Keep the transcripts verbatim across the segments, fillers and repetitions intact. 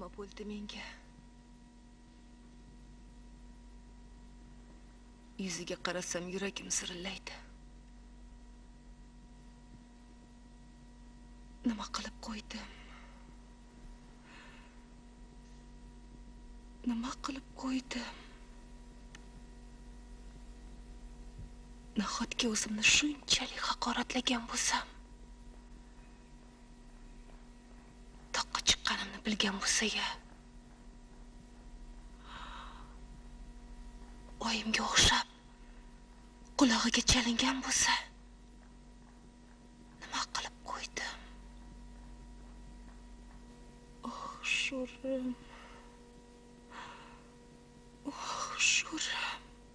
nima bo'ldi menga? Yuziga qarasam yuragim zirillaydi. Nima qilib qo'ydim? Nima qilib qo'ydim? Nahotki o'zimni shunchalik haqoratlagan bo'lsam, toqqa chiqqanimni bilgan bo'lsa-ya, oyimga o'xshab qulog'iga chalingan bo'lsa, nima qilib qo'ydim? Oh, sho'rim. Oh, sho'rim.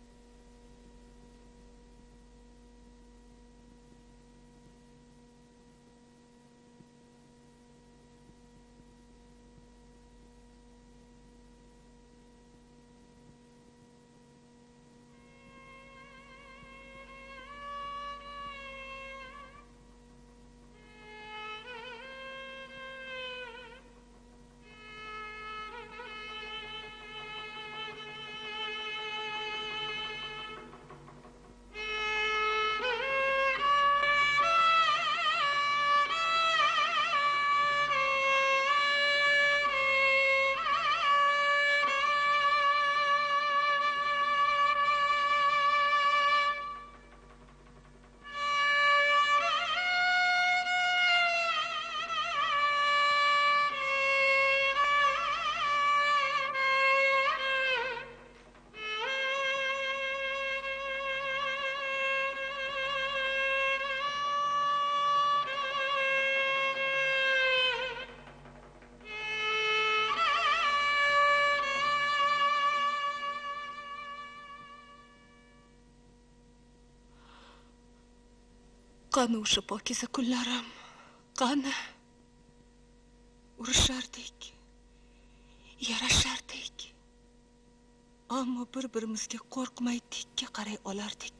Qani o'sha pokiza kunlarim, qani? Urishardik, yarashardik. Ammo bir-birimizga qo'rqmay tikka qaray olardik.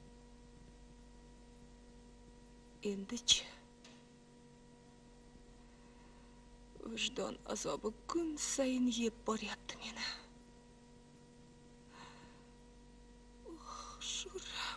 Endi-chi? Vijdon azobi kun sayin yeb boryapti meni. Oh, sho'rim.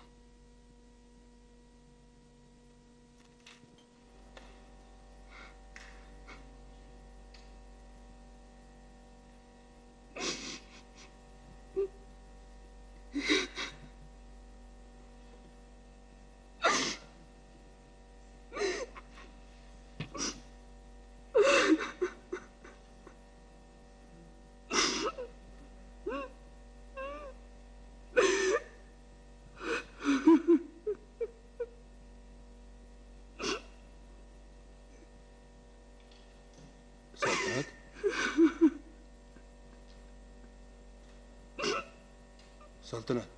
Saltanat.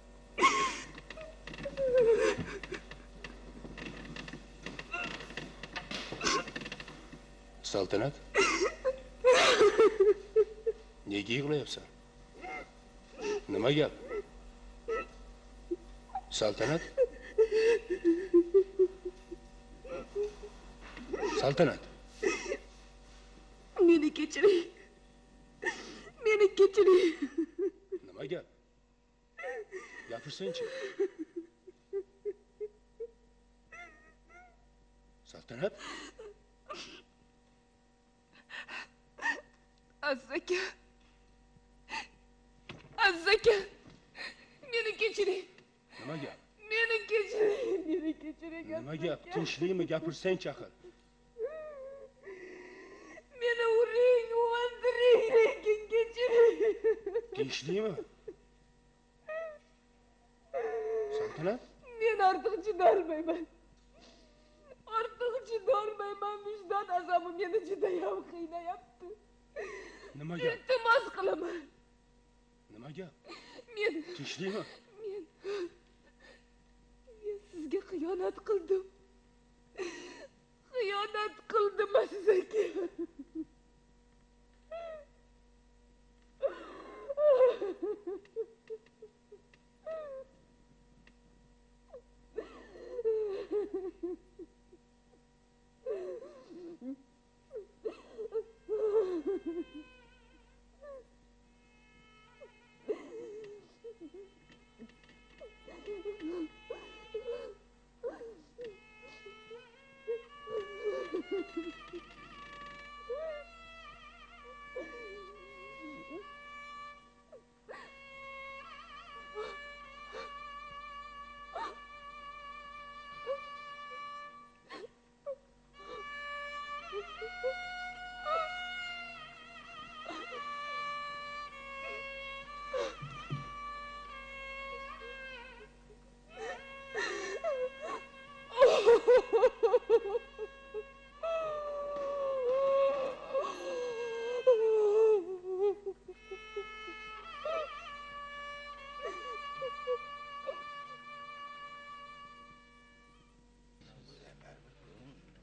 Saltanat. Nega yig'layapsan? Nima gap? Saltanat. Saltanat. Meni kechiring. Meni kechiring. Nima gap? Gapirsanchi. Saltanat. Azzaka. Azzaka. Meni kechiring. Nima gap? Meni kechiring. Meni kechiring. Nima gap? Tinchlikmi? Gapirsanchi axir. Meni uring, o'ldiring, lekin kechiring. Tinchlikmi? Saltanat? Men ortiq chidolmayman. Ortiq chidolmayman. Vijdon azobi meni juda ham qiynayapti. Nima gap? Iltimos qilaman. Nima gap? Men Tinchlikmi? Men Men sizga xiyonat qildim. Xiyonat qildim sizga.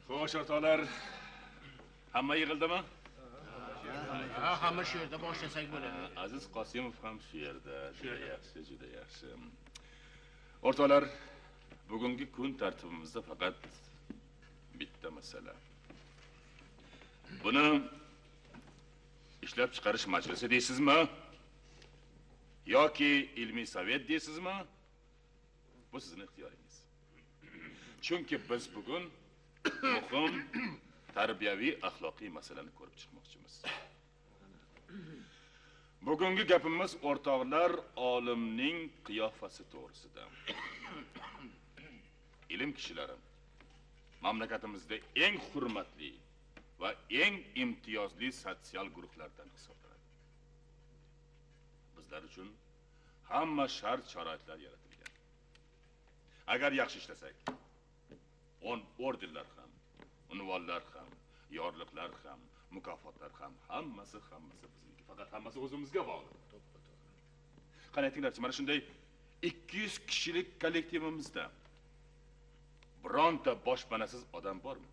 Xo'sh, o'rtoqlar, hamma yig'ildimi? Ha, hamma shu yerda boshlasak bo'ladi. Aziz Qosimov ham shu yerda. Juda yaxshi, juda yaxshi. O'rtoqlar, bugungi kun tartibimizda faqat bitta masala. Buni ishlab chiqarish majlisi deysizmi? Yoki ilmiy sovet deysizmi? Bu sizning ixtiyoringiz. Chunki biz bugun muhim tarbiyaviy axloqiy masalani ko'rib chiqmoqchimiz. Bugungi gapimiz o'rtoqlar olimning qiyofasi to'g'risida. Ilm kishilari mamlakatimizda eng hurmatli va eng imtiyozli sotsial guruhlardan hisoblanadi. Bizlar uchun hamma shart sharoitlar yaratilgan. Agar yaxshi ishlasak, on ordenlar ham, unvonlar ham, yorliqlar ham, mukofotlar ham, hammasi hammasi bizniki. Faqat hammasi o'zimizga bog'liq. Qani aytinglarchi, mana shunday ikki yuz kishilik kollektivimizda bironta boshpanasiz odam bormi?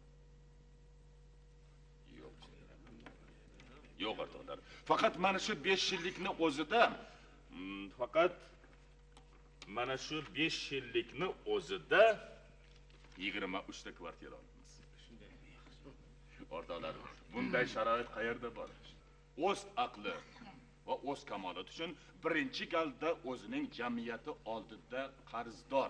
Yo'q. Yo'q o'rtoqlar. Faqat mana shu besh yillikni o'zida, faqat mana shu besh yillikni o'zida yigirma uchta kvartira olamiz. O'rtoqlar, bunday sharoit qayerda bor? O'z aqli va o'z kamolati uchun birinchi galda o'zining jamiyati oldida qarzdor.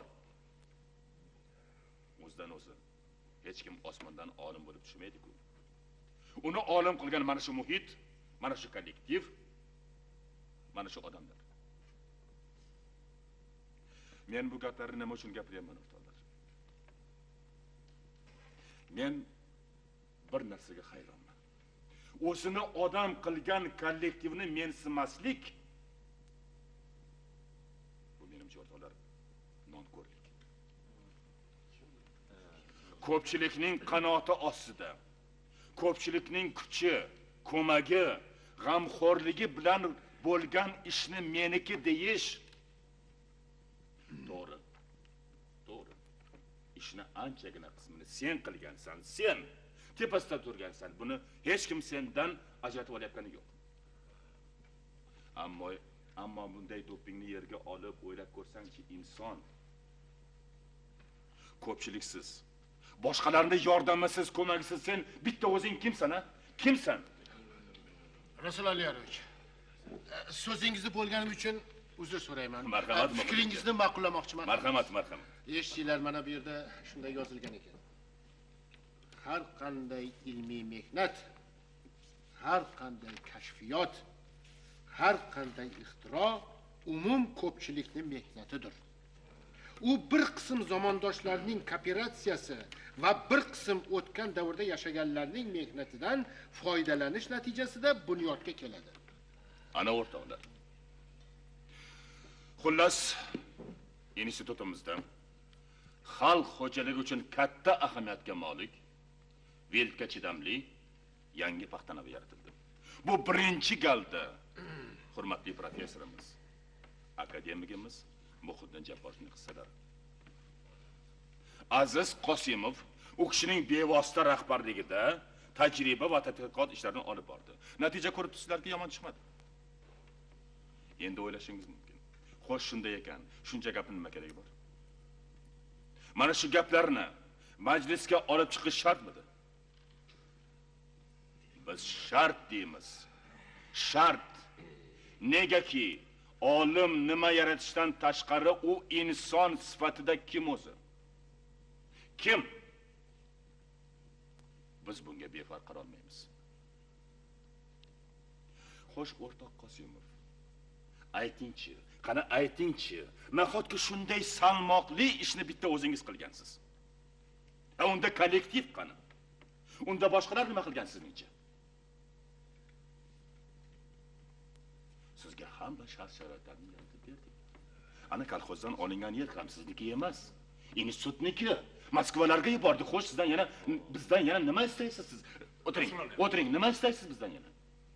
O'zidan o'zi hech kim osmondan olim bo'lib tushmaydi-ku. Uni olim qilgan mana shu muhit, mana shu kollektiv, mana shu odamlar. Men bu gaplarni nima uchun gapiryapman, o'rtoqlar? Men bir narsaga hayronman. O'zini odam qilgan kollektivni mensimaslik, bu menimcha o'rtoqlar nonko'rlik. Ko'pchilikning qanoti ostida, ko'pchilikning kuchi, ko'magi, g'amxo'rligi bilan bo'lgan ishni meniki deyish to'g'ri. To'g'ri. Ishni anchagina qismini sen qilgansan, sen tepasida turgansan. Buni hech kim sendan ajratib olayotgani yo'q. Ammo ammo bunday dopingni yerga olib o'ylab ko'rsangchi, inson ko'pchiliksiz, boshqalarning yordamisiz, ko'magisiz sen bitta o'zing kimsan, ha? Kimsan? Rasul Aliyarovich, so'zingizni bo'lganim uchun uzr so'rayman. Marhamat, fikringizni ma'qullamoqchiman. Marhamat, marhamat. Eshitinglar, mana bu yerda shunday yozilgan ekan. Har qanday ilmiy mehnat, har qanday kashfiyot, har qanday ixtiro umum ko'pchilikning mehnatidir. U bir qism zamondoshlarning kooperatsiyasi va bir qism o'tgan davrda yashaganlarning mehnatidan foydalanish natijasida bunyodga keladi. Ana o'rtoqlar. Xullas, institutimizda xalq xo'jaligi uchun katta ahamiyatga molik, velka chidamli yangi paxtanavi yaratildi. Bu birinchi galda hurmatli professorimiz, akademigimiz Muhiddin Jabborovning hissalari. Aziz Qosimov u kishining bevosita rahbarligida tajriba va tadqiqot ishlarini olib bordi. Natija ko'rib turibsizlarki, yomon chiqmadi. Endi o'ylashingiz mumkin. Xo'sh, shunday ekan, shuncha gapning nima keragi bor? Mana shu gaplarni majlisga olib chiqish shartmidi? Biz shart deymiz. Shart. Negaki olim nima yaratishdan tashqari u inson sifatida kim o'zi? Kim? Biz bunga befarq qara olmaymiz. Xo'sh, o'rtoq Qosimov, aytingchi, qani aytingchi, nahotki shunday salmoqli ishni bitta o'zingiz qilgansiz? Ha, unda kollektiv qani? Unda boshqalar nima qilgan sizningcha? Sizga hamma shart-sharoitlarni yaratib berdik. Ana kolxozdan olingan yer ham sizniki emas, institutniki. Moskvalarga yubordik. Xo'sh, sizdan yana bizdan yana nima istaysiz siz? O'tiring, o'tiring, nima istaysiz bizdan yana?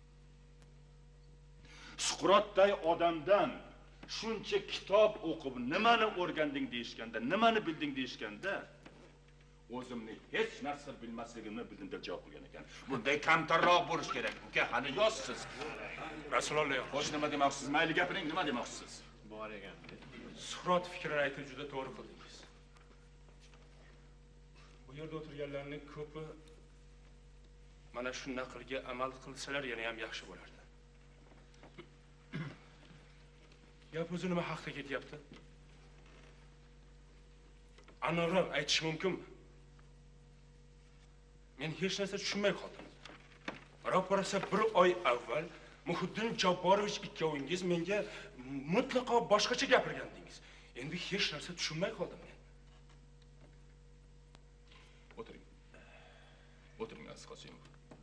Suqrotday odamdan shuncha kitob o'qib, nimani o'rganding deyishganda, nimani bilding deyishganda, o'zimni hech narsa bilmasligimni bildim deb javob qilgan ekan. Bunday kamtarroq bo'lish kerak. Uka, qani yozsiz. Rasululloh, Xo'sh, nima demoqchisiz? Mayli gapiring, nima demoqchisiz? Bor ekan. Suhrat fikrini aytib juda to'g'ri qildingiz. Bu yerda o'tirganlarning ko'pi mana shu naqlga amal qilsalar yana ham yaxshi bo'lardi. Gap o'zi nima haqda ketyapti? Aniqroq aytish mumkinmi? Men hech narsa tushunmay qoldim. Ro'parasa bir oy avval Muhiddin Jabborovich ikkovingiz menga mutlaqo boshqacha gapirgandingiz. Endi hech narsa tushunmay qoldim men. O'tiring. O'tiring, Aziz Qosimov.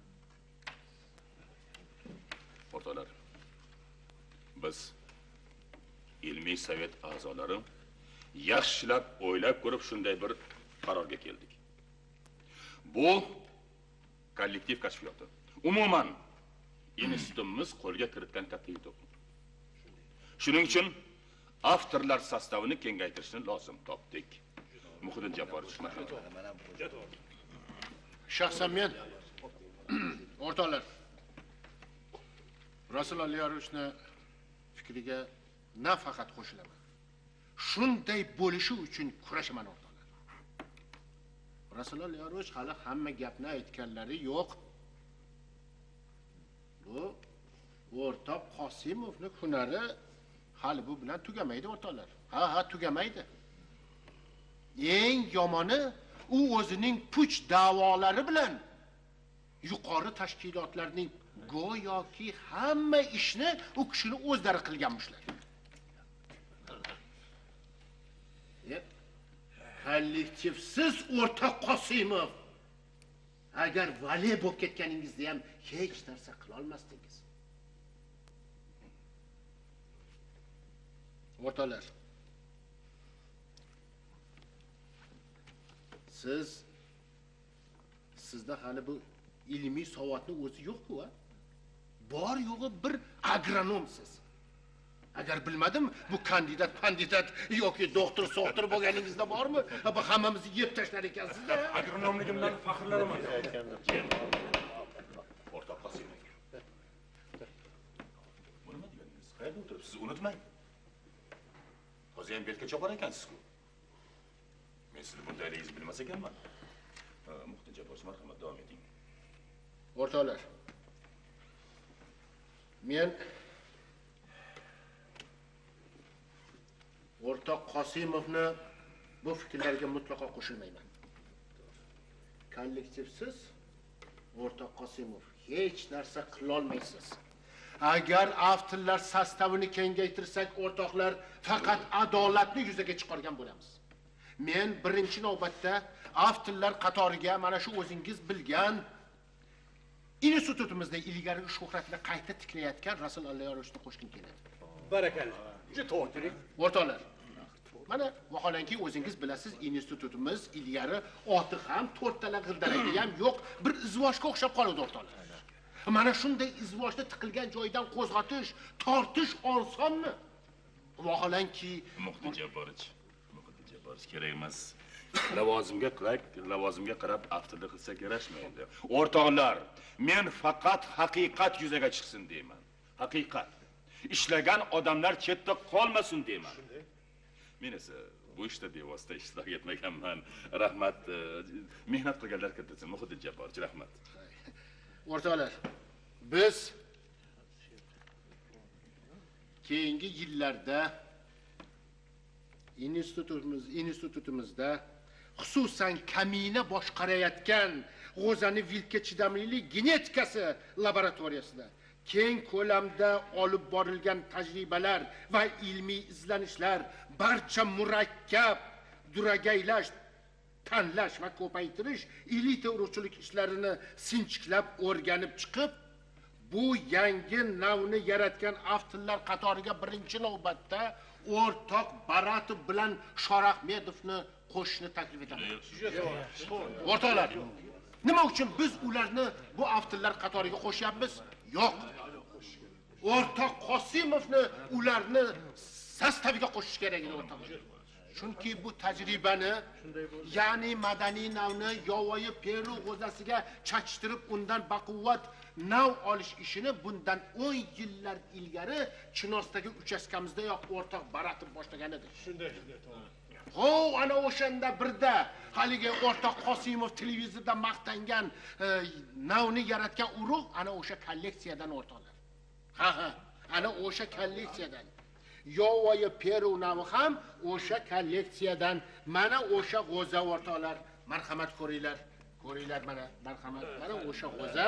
O'rtoqlar, biz ilmiy sovet a'zolari yaxshilab o'ylab ko'rib shunday bir qarorga keldik. Bu kollektiv kashfiyoti. Umuman institutimiz qo'lga kiritgan katta yutuq. Shuning uchun avtorlar sostavini kengaytirishni lozim topdik. Muhiddin Jabborovich, marhamat. Shaxsan men o'rtoqlar Rasululloh Liyarovichni fikriga nafaqat qo'shilaman. Shunday bo'lishi uchun kurashaman o'rtoqlar. Rasululloh Liyarovich hali hamma gapni aytganlari yo'q. Bu o'rtoq Qosimovning hunari hali bu bilan tugamaydi o'rtoqlar. Ha, ha, tugamaydi. Eng yomoni u o'zining puch da'volari bilan yuqori tashkilotlarning go'yoki hamma ishni u kishini o'zlari qilganmishlar. Kollektivsiz o'rtoq Qosimov, agar vali bo'lib ketganingizda ham hech narsa qila olmasdingiz. O'rtoqlar, siz sizda hali bu ilmiy savodni o'zi yo'q-ku, a? Bor yo'g'i bir agronomsiz. Agar bilmadim, bu kandidat, kandidat yoki doktor, so'xtir bo'lganingizda bormi? Bu hammamizni yeb tashlar ekansiz-da. Agronomligimdan faxrlanaman. O'rtoq Qosimov. Bu nima deganingiz? Qayerda o'tiribsiz? Unutmang. Hozir ham belga chopar ekansiz-ku. Men sizni bundayligingizni bilmas ekanman. Muhiddin Jabborovich, marhamat, davom eting. O'rtoqlar, men o'rtoq Qosimovni bu fikrlarga mutlaqo qo'shilmayman. Kollektivsiz o'rtoq Qosimov hech narsa qila olmaysiz. Agar avtorlar sostavini kengaytirsak, o'rtoqlar, faqat adolatni yuzaga chiqargan bo'lamiz. Men birinchi navbatda avtorlar qatoriga mana shu o'zingiz bilgan institutimizda ilgari shuhratini qayta tiklayotgan Rasululloh Liyarovichni qo'shgim keladi. Barakalloh. Juda to'g'ri. O'rtoqlar, mana vaholanki o'zingiz bilasiz, institutimiz ilgari oti ham to'rttala g'ildiragi ham yo'q, bir izvoshga o'xshab qoladi o'rtoqlar. Mana shunday izvoshni tiqilgan joydan qo'zg'atish, tortish osonmi? Vaholanki Muhiddin Jabborovich, Muhiddin Jabborovich kerak emas. Lavozimga qarab, lavozimga qarab avtorlik qilsak yarashmaydi. O'rtoqlar, men faqat haqiqat yuzaga chiqsin deyman. Haqiqat. Ishlagan odamlar chetda qolmasin deyman. Men esa bu ishda bevosita ishtirok etmaganman. Rahmat, mehnat qilganlar kirdisin. Muhiddin Jabborovich, rahmat. O'rtoqlar, biz keyingi yillarda institutimiz institutimizda xususan kamina boshqarayotgan G'o'zani vilka chidamlilik genetikasi laboratoriyasida keng ko'lamda olib borilgan tajribalar va ilmiy izlanishlar barcha murakkab duragaylash, tanlash va ko'paytirish elita urug'chilik ishlarini sinchiklab o'rganib chiqib, bu yangi navni yaratgan avtorlar qatoriga birinchi navbatda o'rtoq Baratov bilan Shorahmedovni qo'shishni taklif etaman. O'rtoqlar, nima uchun biz ularni bu avtorlar qatoriga qo'shyapmiz? Yo'q. O'rtoq Qosimovni ularni sostaviga qo'shish kerak edi o'rtoqlar. Chunki bu tajribani, ya'ni madaniy navni yovvoyi Peru g'o'zasiga chachishtirib undan baquvvat nav olish ishini bundan o'n yillar ilgari Chinozdagi uchastkamizdayoq o'rtoq Baratov boshlagan edi. Shunday, shunday, to'g'ri. Ho, ana o'shanda birda haligi o'rtoq Qosimov televizorda maqtangan navni yaratgan urug' ana o'sha kolleksiyadan o'rtoqlar. Ha, ha, ana o'sha kolleksiyadan. Yovvoyi Peru navi ham o'sha kolleksiyadan. Mana o'sha g'o'za o'rtoqlar, marhamat ko'ringlar. Ko'ringlar mana, marhamat. Mana o'sha g'o'za.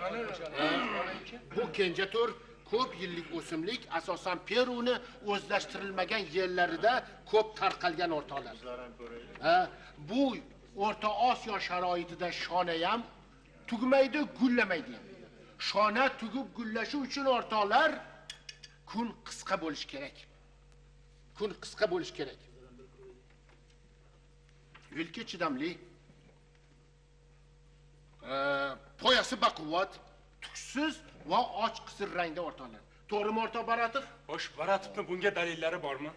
Bu kenjatur ko'p yillik o'simlik, asosan Peruni o'zlashtirilmagan yerlarida ko'p tarqalgan o'rtoqlar. Ha, bu O'rta Osiyo sharoitida shona ham tugmaydi, gullamaydi ham. Shona tugib gullashi uchun o'rtoqlar kun qisqa bo'lish kerak. Kun qisqa bo'lish kerak. Yilga chidamli, poyasi baquvvat, tuksiz va och qisir rangda o'rtoqlar. To'g'rimi o'rtoq Baratov? Xo'sh, Baratovning bunga dalillari bormi?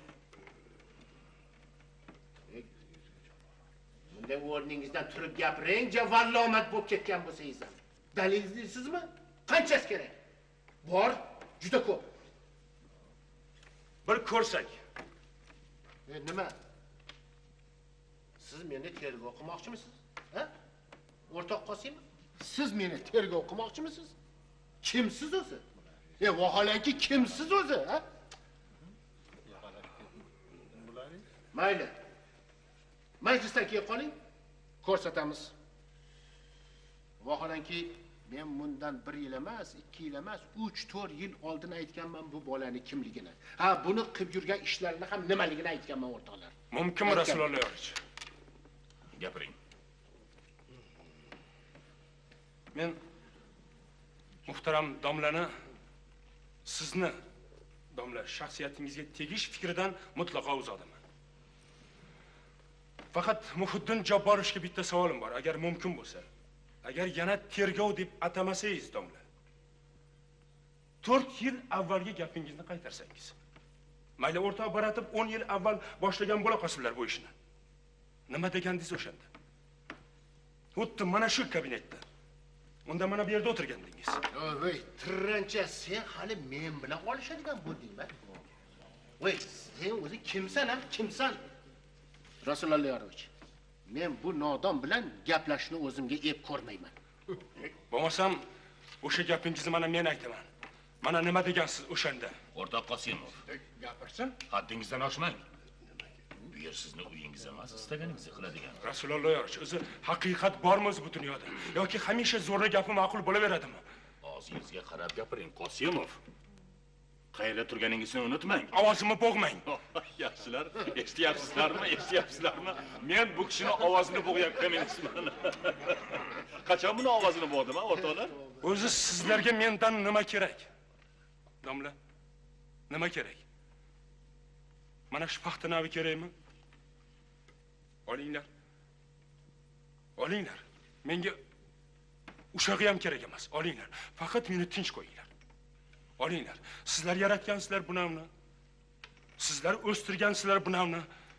Bunday o'rningizdan turib gapiring, javallomat bo'lib ketgan bo'lsangiz. Dalilingizni qanchasi kerak? Bor, juda ko'p. Bir ko'rsak. E, nima? Siz meni tergov qilmoqchimisiz? Ha? O'rtoq Qosimov, siz meni tergov qilmoqchimisiz? Kimsiz o'zi? E, vaholanki kimsiz o'zi, ha? Mayli. Majlisdan kelib qoling, ko'rsatamiz. Vaholanki men bundan bir yil emas, ikki yil emas, uch to'rt yil oldin aytganman bu bolani kimligini. Ha, buni qilib yurgan ishlarini ham nimaligini aytganman o'rtoqlar. Mumkinmi Rasululloh yo'rich? Gapiring. Men muhtaram domlani sizni domla shaxsiyatingizga tegish fikridan mutlaqo uzoqdaman. Faqat Muhiddin Jabborovga bitta savolim bor, agar mumkin bo'lsa. Agar yana tergov deb atamasangiz domla. to'rt yil avvalgi gapingizni qaytarsangiz. Mayli o'rtoq Baratov o'n yil avval boshlagan bo'la qolsinlar bu ishni. Nima degandingiz o'shanda? Xuddi mana shu kabinetda. Unda mana bu yerda o'tirgandingiz. Voy, tirancha, sen hali men bilan olishadigan bo'ldingmi? Voy, sen o'zi kimsan, ha? Kimsan? Rasululloh yo'rich. Men bu nodon bilan gaplashishni o'zimga ep ko'rmayman. Bo'lmasam, o'sha gapingizni mana men aytaman. Mana nima degansiz o'shanda? O'rtoq Qosimov, Gapirsin. haddingizdan oshmang. Bu yer sizning uyingiz emas, istaganingizni qiladigan. Rasululloh yo'rich, o'zi haqiqat bormi o'zi bu dunyoda? Yoki hamisha zo'rni gapi ma'qul bo'laveradimi? Og'zingizga qarab gapiring, Qosimov. Qayerda turganingizni unutmang. Ovozimni bo'g'mang. Yaxshilar, eshityapsizlarmi? Eshityapsizlarmi? Men bu kishini ovozini bo'g'yapman emasman. Qachon buni ovozini bo'g'dim, ha, o'rtoqlar? O'zi sizlarga mendan nima kerak? Domla, nima kerak? Mana shu paxta navi kerakmi? Olinglar. Olinglar. Menga ushag'i ham kerak emas. Olinglar. Faqat meni tinch qo'yinglar. Olinglar. Sizlar yaratgansizlar bu navni. Sizlar o'stirgansizlar bu navni.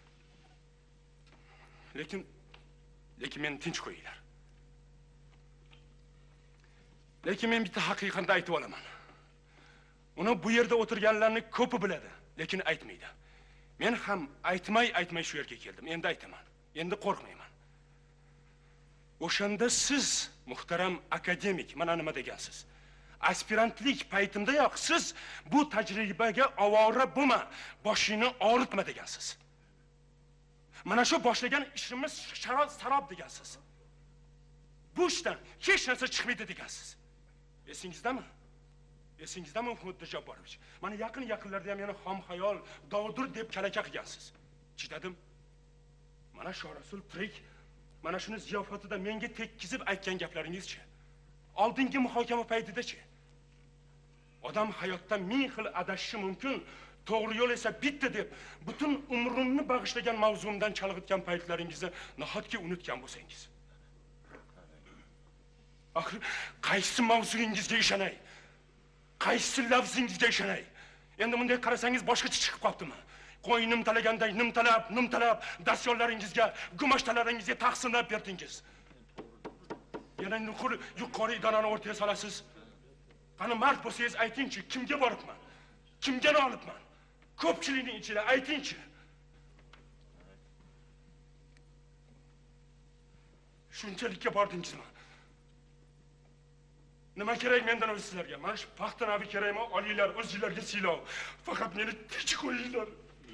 Lekin lekin meni tinch qo'yinglar. Lekin men bitta haqiqatni aytib olaman. Uni bu yerda o'tirganlarni ko'pi biladi, lekin aytmaydi. Men ham aytmay aytmay shu yerga keldim. Endi aytaman. Endi qo'rqmayman. O'shanda siz muhtaram akademik mana nima degansiz? Aspirantlik paytimdayoq siz bu tajribaga ovora bo'lma, boshingni og'ritma degansiz. Mana shu boshlagan ishimiz sharoit sarob degansiz. Bu ishdan hech narsa chiqmaydi degansiz. Esingizdami? Esingizdami Muhiddin Jabborovich? Mana yaqin yaqinlarda ham yana xom xayol, dovdur deb kalaka qilgansiz. Chidadim. Mana shu Rasul tirik, mana shuni ziyofatida menga tekkizib aytgan gaplaringiz-chi? Oldingi muhokama paytida-chi? Odam hayotda ming xil adashishi mumkin, to'g'ri yo'l esa bitta deb butun umrimni bag'ishlagan mavzumdan chalg'itgan paytlaringizni nahotki unutgan bo'lsangiz. Axir qaysi mavzuyingizga ishonay? Qaysi lafzingizga ishonay? Endi bunday qarasangiz boshqacha chiqib qoptimi? qo'y nimtalaganday nimtalab, nimtalab dastyorlaringizga, gumashtalaringizga taqsimlab berdingiz. Yana yuqori yuqori idorani o'rtaga solasiz. Qani mard bo'lsangiz aytingchi, kimga boribman? Kimga olibman? Ko'pchilikning ichida aytingchi. Shunchalikka bordingizmi? Nima kerak mendan o'zi sizlarga? Mana shu paxta nabi kerakmi? Olinglar, o'zingizlarga siylov. Faqat meni tinch qo'yinglar.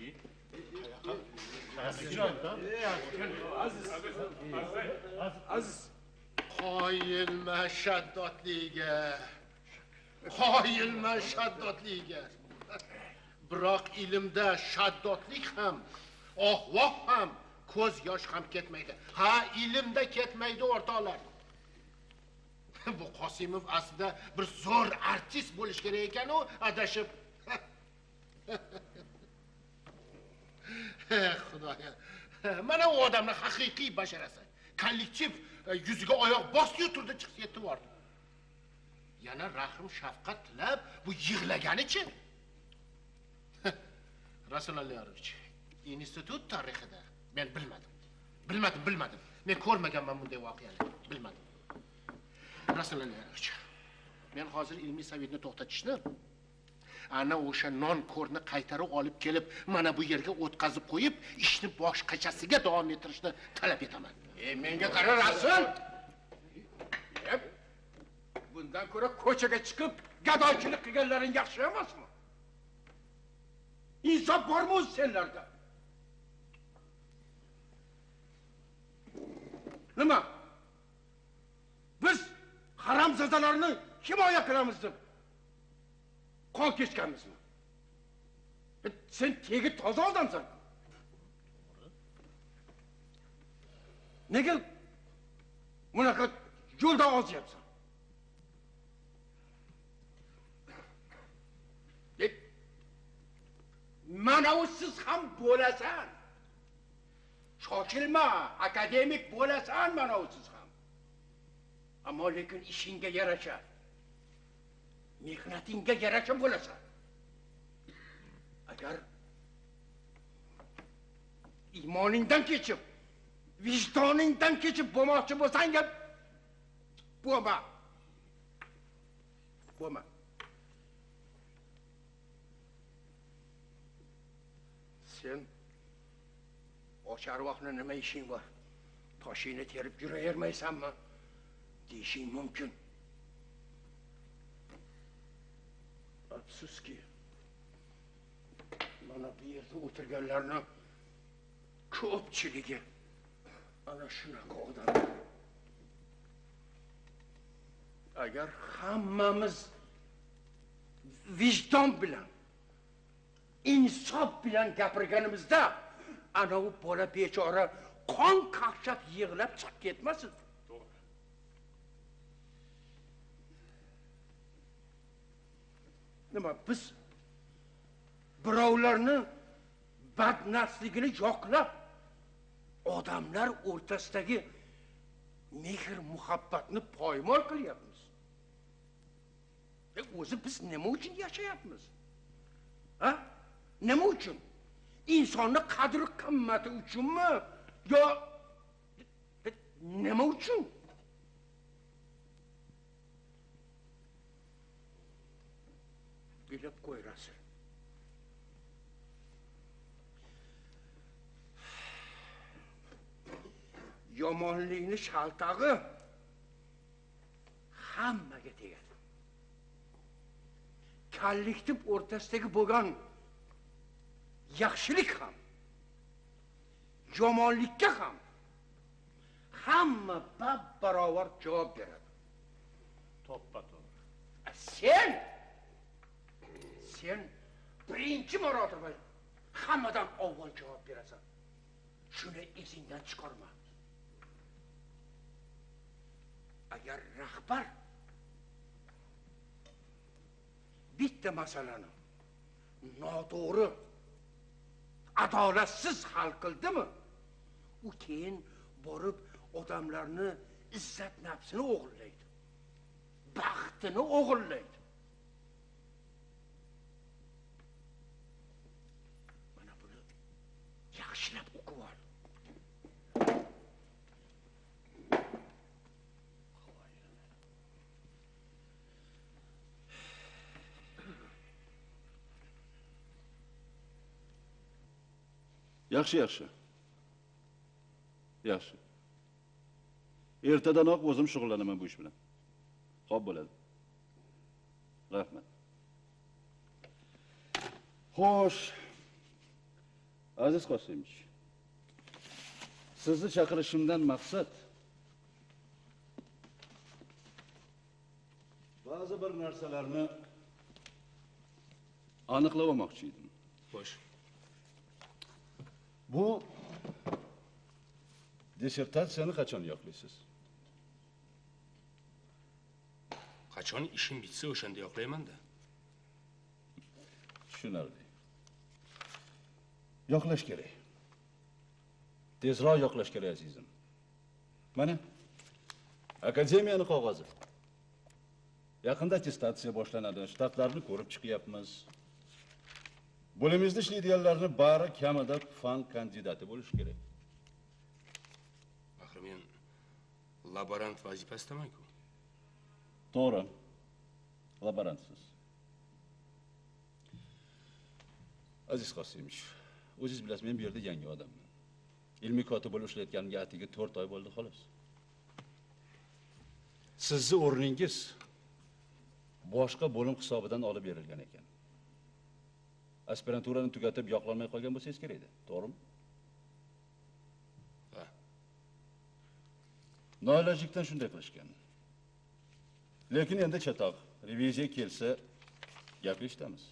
Aziz. Qoyilma shaddodligiga. Qoyilma shaddodligiga. Biroq ilmda shaddodlik ham, ohvoh ham, ko'z yosh ham ketmaydi. Ha, ilmda ketmaydi o'rtoqlar. Bu Qosimov aslida bir zo'r artist bo'lish kerak ekan-u, adashib. Xudoya. Mana u odamning haqiqiy basharasi. Kollektiv yuziga oyoq bosdi turdi, chiqib ketib bordi. Yana rahm, shafqat tilab bu yig'laganichi? Rasul Aliyevich, institut tarixida men bilmadim. Bilmadim, bilmadim. Men ko'rmaganman bunday voqealarni, bilmadim. Rasul Aliyevich, men hozir ilmiy sovetni to'xtatishni, ana o'sha non ko'rni qaytarib olib kelib, mana bu yerga o'tkazib qo'yib, ishni boshqachasiga davom ettirishni talab etaman. E, menga qara Rasul. Bundan ko'ra ko'chaga chiqib gadoychilik qilganlaring yaxshi emasmi? Insof bormi o'zi senlarda? Nima? Biz haramzodalarni himoya qilamiz deb qon kechganmizmi? Sen tegi toza odamsan. Nega bunaqa yo'lda ozyapsan? Mana u siz ham bo'lasan. Shoshilma, akademik bo'lasan mana u siz ham. Ammo lekin ishingga yarasha, mehnatingga yarasha bo'lasan. Agar iymoningdan kechib, vijdoningdan kechib bo'lmoqchi bo'lsang, bo'lma. Bo'lma. Sen o'sharvaqni nima ishing bor? Toshingni terib yuravermaysanmi? Deyishing mumkin. Afsuski, mana bu yerda o'tirganlarni ko'pchiligi ana shunaqa odamlar. Agar hammamiz vijdon bilan, insof bilan gapirganimizda, ana u bola bechora qon qaqshab yig'lab chiqib ketmasin. To'g'ri. Nima biz birovlarni badnafsligini yoqlab, odamlar o'rtasidagi mehr muhabbatni poymol qilyapmiz. E o'zi biz nima uchun yashayapmiz? Ha? Nima uchun? İnsanın qadri qimmati uchunmi? Yo nima uchun? Bilib qo'y Rasul. Yomonlikni shaltag'i hammaga tegadi. Kollektiv o'rtasidagi bo'lgan yaxshilik ham, yomonlikka ham hamma bab-barobar javob beradi. To'ppa-to'g'ri. Sen sen birinchi marotaba hammadan avval javob berasan. Shuni esingdan chiqarma. Agar rahbar bitta masalani noto'g'ri, adolatsiz hal qildimi, u keyin borib odamlarni izzat nafsini o'g'irlaydi, baxtini o'g'irlaydi. Mana buni Yaxshi, yaxshi. Yaxshi. Ertadanoq o'zim shug'ullanaman bu ish bilan. Xo'p bo'ladi. Rahmat. Xo'sh. Aziz Qosimovich. Sizni chaqirishimdan maqsad ba'zi bir narsalarni aniqlab olmoqchi edim. Xo'sh. Bu dissertatsiyani qachon yoqlaysiz? Qachon ishim bitsa o'shanda yoqlayman-da. Tushunarli. Yoqlash kerak. Tezroq yoqlash kerak azizim. Mana akademiyani qog'ozi. Yaqinda attestatsiya boshlanadi. Shtatlarni ko'rib chiqyapmiz. Bo'limimizda ishlaydiganlarni bari kamida fan kandidati bo'lishi kerak. Axir men laborant vazifasidaman-ku. To'g'ri. Laborantsiz. Aziz Qosimovich, o'zingiz bilasiz, men bu yerda yangi odamman. Ilmiy kotib bo'lib ishlayotganimga atigi to'rt oy bo'ldi xolos. Sizni o'rningiz boshqa bo'lim hisobidan olib berilgan ekan. Aspiranturani tugatib yoqlanmay qolgan bo'lsangiz kerak edi, to'g'rimi? Ha. Noilojlikdan shunday qilishgan. Lekin endi chatoq, reviziya kelsa gapni eshitamiz.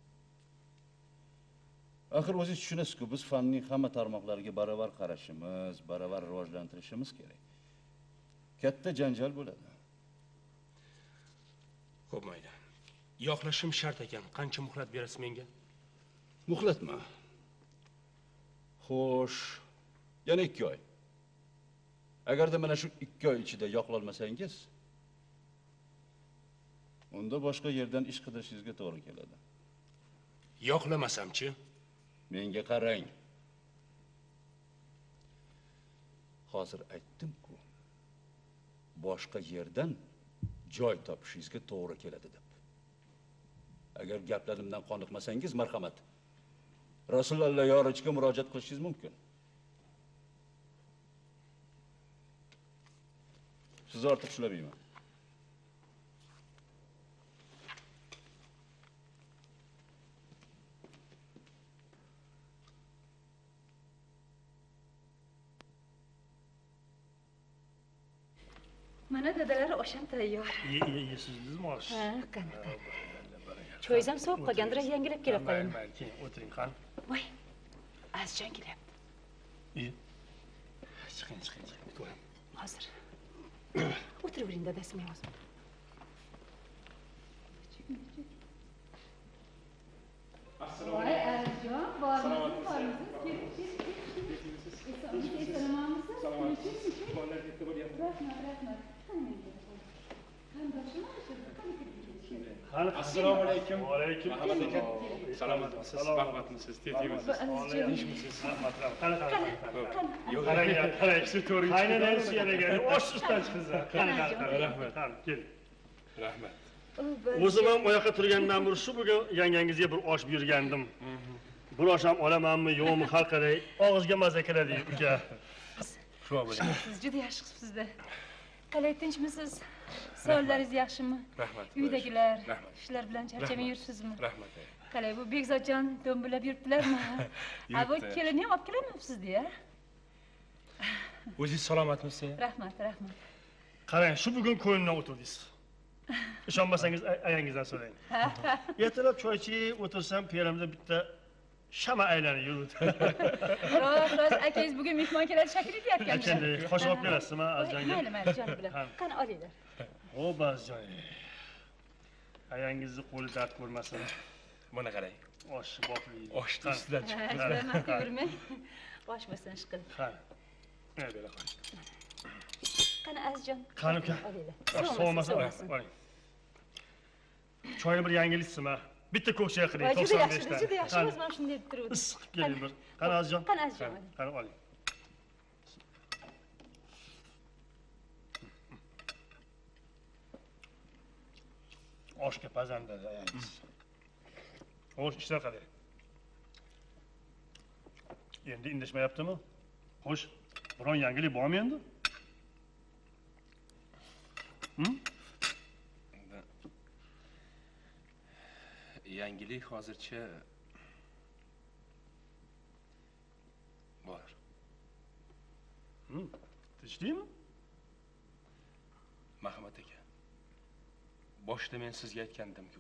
Axir o'zingiz tushunasiz-ku, biz fanning hamma tarmoqlariga baravar qarashimiz, baravar rivojlantirishimiz kerak. Katta janjal bo'ladi. Xo'p, mayli. Yoqlashim shart ekan. Qancha muhlat berasiz menga? Muhlatmi? Xo'sh, yana ikki oy. Agarda mana shu ikki oy ichida yoqlolmasangiz, unda boshqa yerdan ish qidirishingizga to'g'ri keladi. Yoqlamasam-chi? Menga qarang. Hozir aytdim-ku. Boshqa yerdan joy topishingizga to'g'ri keladi deb. Agar gaplarimdan qoniqmasangiz, marhamat. Rasul Allah yorichiga murojaat qilishingiz mumkin. Sizni ortiq tushlamayman. Mana dadalar osham tayyor. Yeysizdingizmi osh? Ha, qanaqa. Choyingiz ham sovib qolgandir, yangilab kelib qo'yaman. Mayli, keyin o'tiring, qani. Voy. Azjon kelyapti. Iyi. Chiqing, chiqing, chiqing. Hozir. O'tiravering dadasi, men hozir. Assalomu Voy, Azjon, bormisiz, bormisiz? Keling, keling, keling. Esalomamisiz? Salomat. Bolalar yerda bo'lyapti. Rahmat, rahmat. Qarindoshim shu. Qani, assalomu alaykum. Va alaykum assalom. Salomatmisiz? Rahmatmisiz? Tetingmisiz? Tinchmisiz? Rahmat, rahmat. Qani, qani, qani. Qarang, qarang, shu to'g'ri. Qaynonangiz yaragan, osh ustidan chiqdingiz. Qani, qani, rahmat. Qani, keling. Rahmat. O'zim ham oyoqqa turgandan beri shu bugun yangangizga bir osh buyurgandim. Bir osh ham olamanmi, yo'qmi, har qalay og'izga maza kiradi, uka. Shu bo'ling. Siz juda yaxshi qilibsiz-da. Qalay, tinchmisiz? Savollaringiz yaxshimi? Rahmat. Uydagilar, Rahmat. ishlar bilan charchamay yuribsizmi? Rahmat. Qalay, bu Bekzodjon do'mbillab yuribdilarmi? Ha, bu kelinni ham olib kelolmayapsiz-da. O'zingiz salomatmisiz? Rahmat, rahmat. Qarang, shu bugun ko'nglimdan o'tirdingiz. Ishonmasangiz ayangizdan so'rang. Ertalab choy ichib o'tirsam, perimda bitta shama aylanib yurdi. Rost, rost, akangiz bugun mehmon keladi, shakil etyapkan. Qanday qo'shib olib berasizmi, Azjonga? Mayli, mayli, jonim bilan. Qani, olinglar. Xo'p, Azjon. Ayangizni qo'li dard ko'rmasin. Mana qarang. Osh boqlaydi. Oshni ustidan chiqdi. Hurmat ko'rmang. Boshmasin ish qilib. Qani. Mana bera qo'y. Qani, Azjon. Qani, uka. Olinglar. Osh so'masa, oling. Choyni bir yangilisizmi? Bitta ko'kcha qiling, to'qson besh ta. Juda yaxshi, o'zim ham shunday deb turdim. Issiq keling bir. Qani, Azjon. Qani, Azjon. Qani, oling. Oshga pazandada ayangiz. Xo'sh, ishlar qalay? Endi indashmayaptimi? Xo'sh, biron yangilik bormi endi? Hm? Yangilik hozircha bor. Hm, Tinchdingmi? Marhamat aka. Boshda men sizga aytgandim-ku.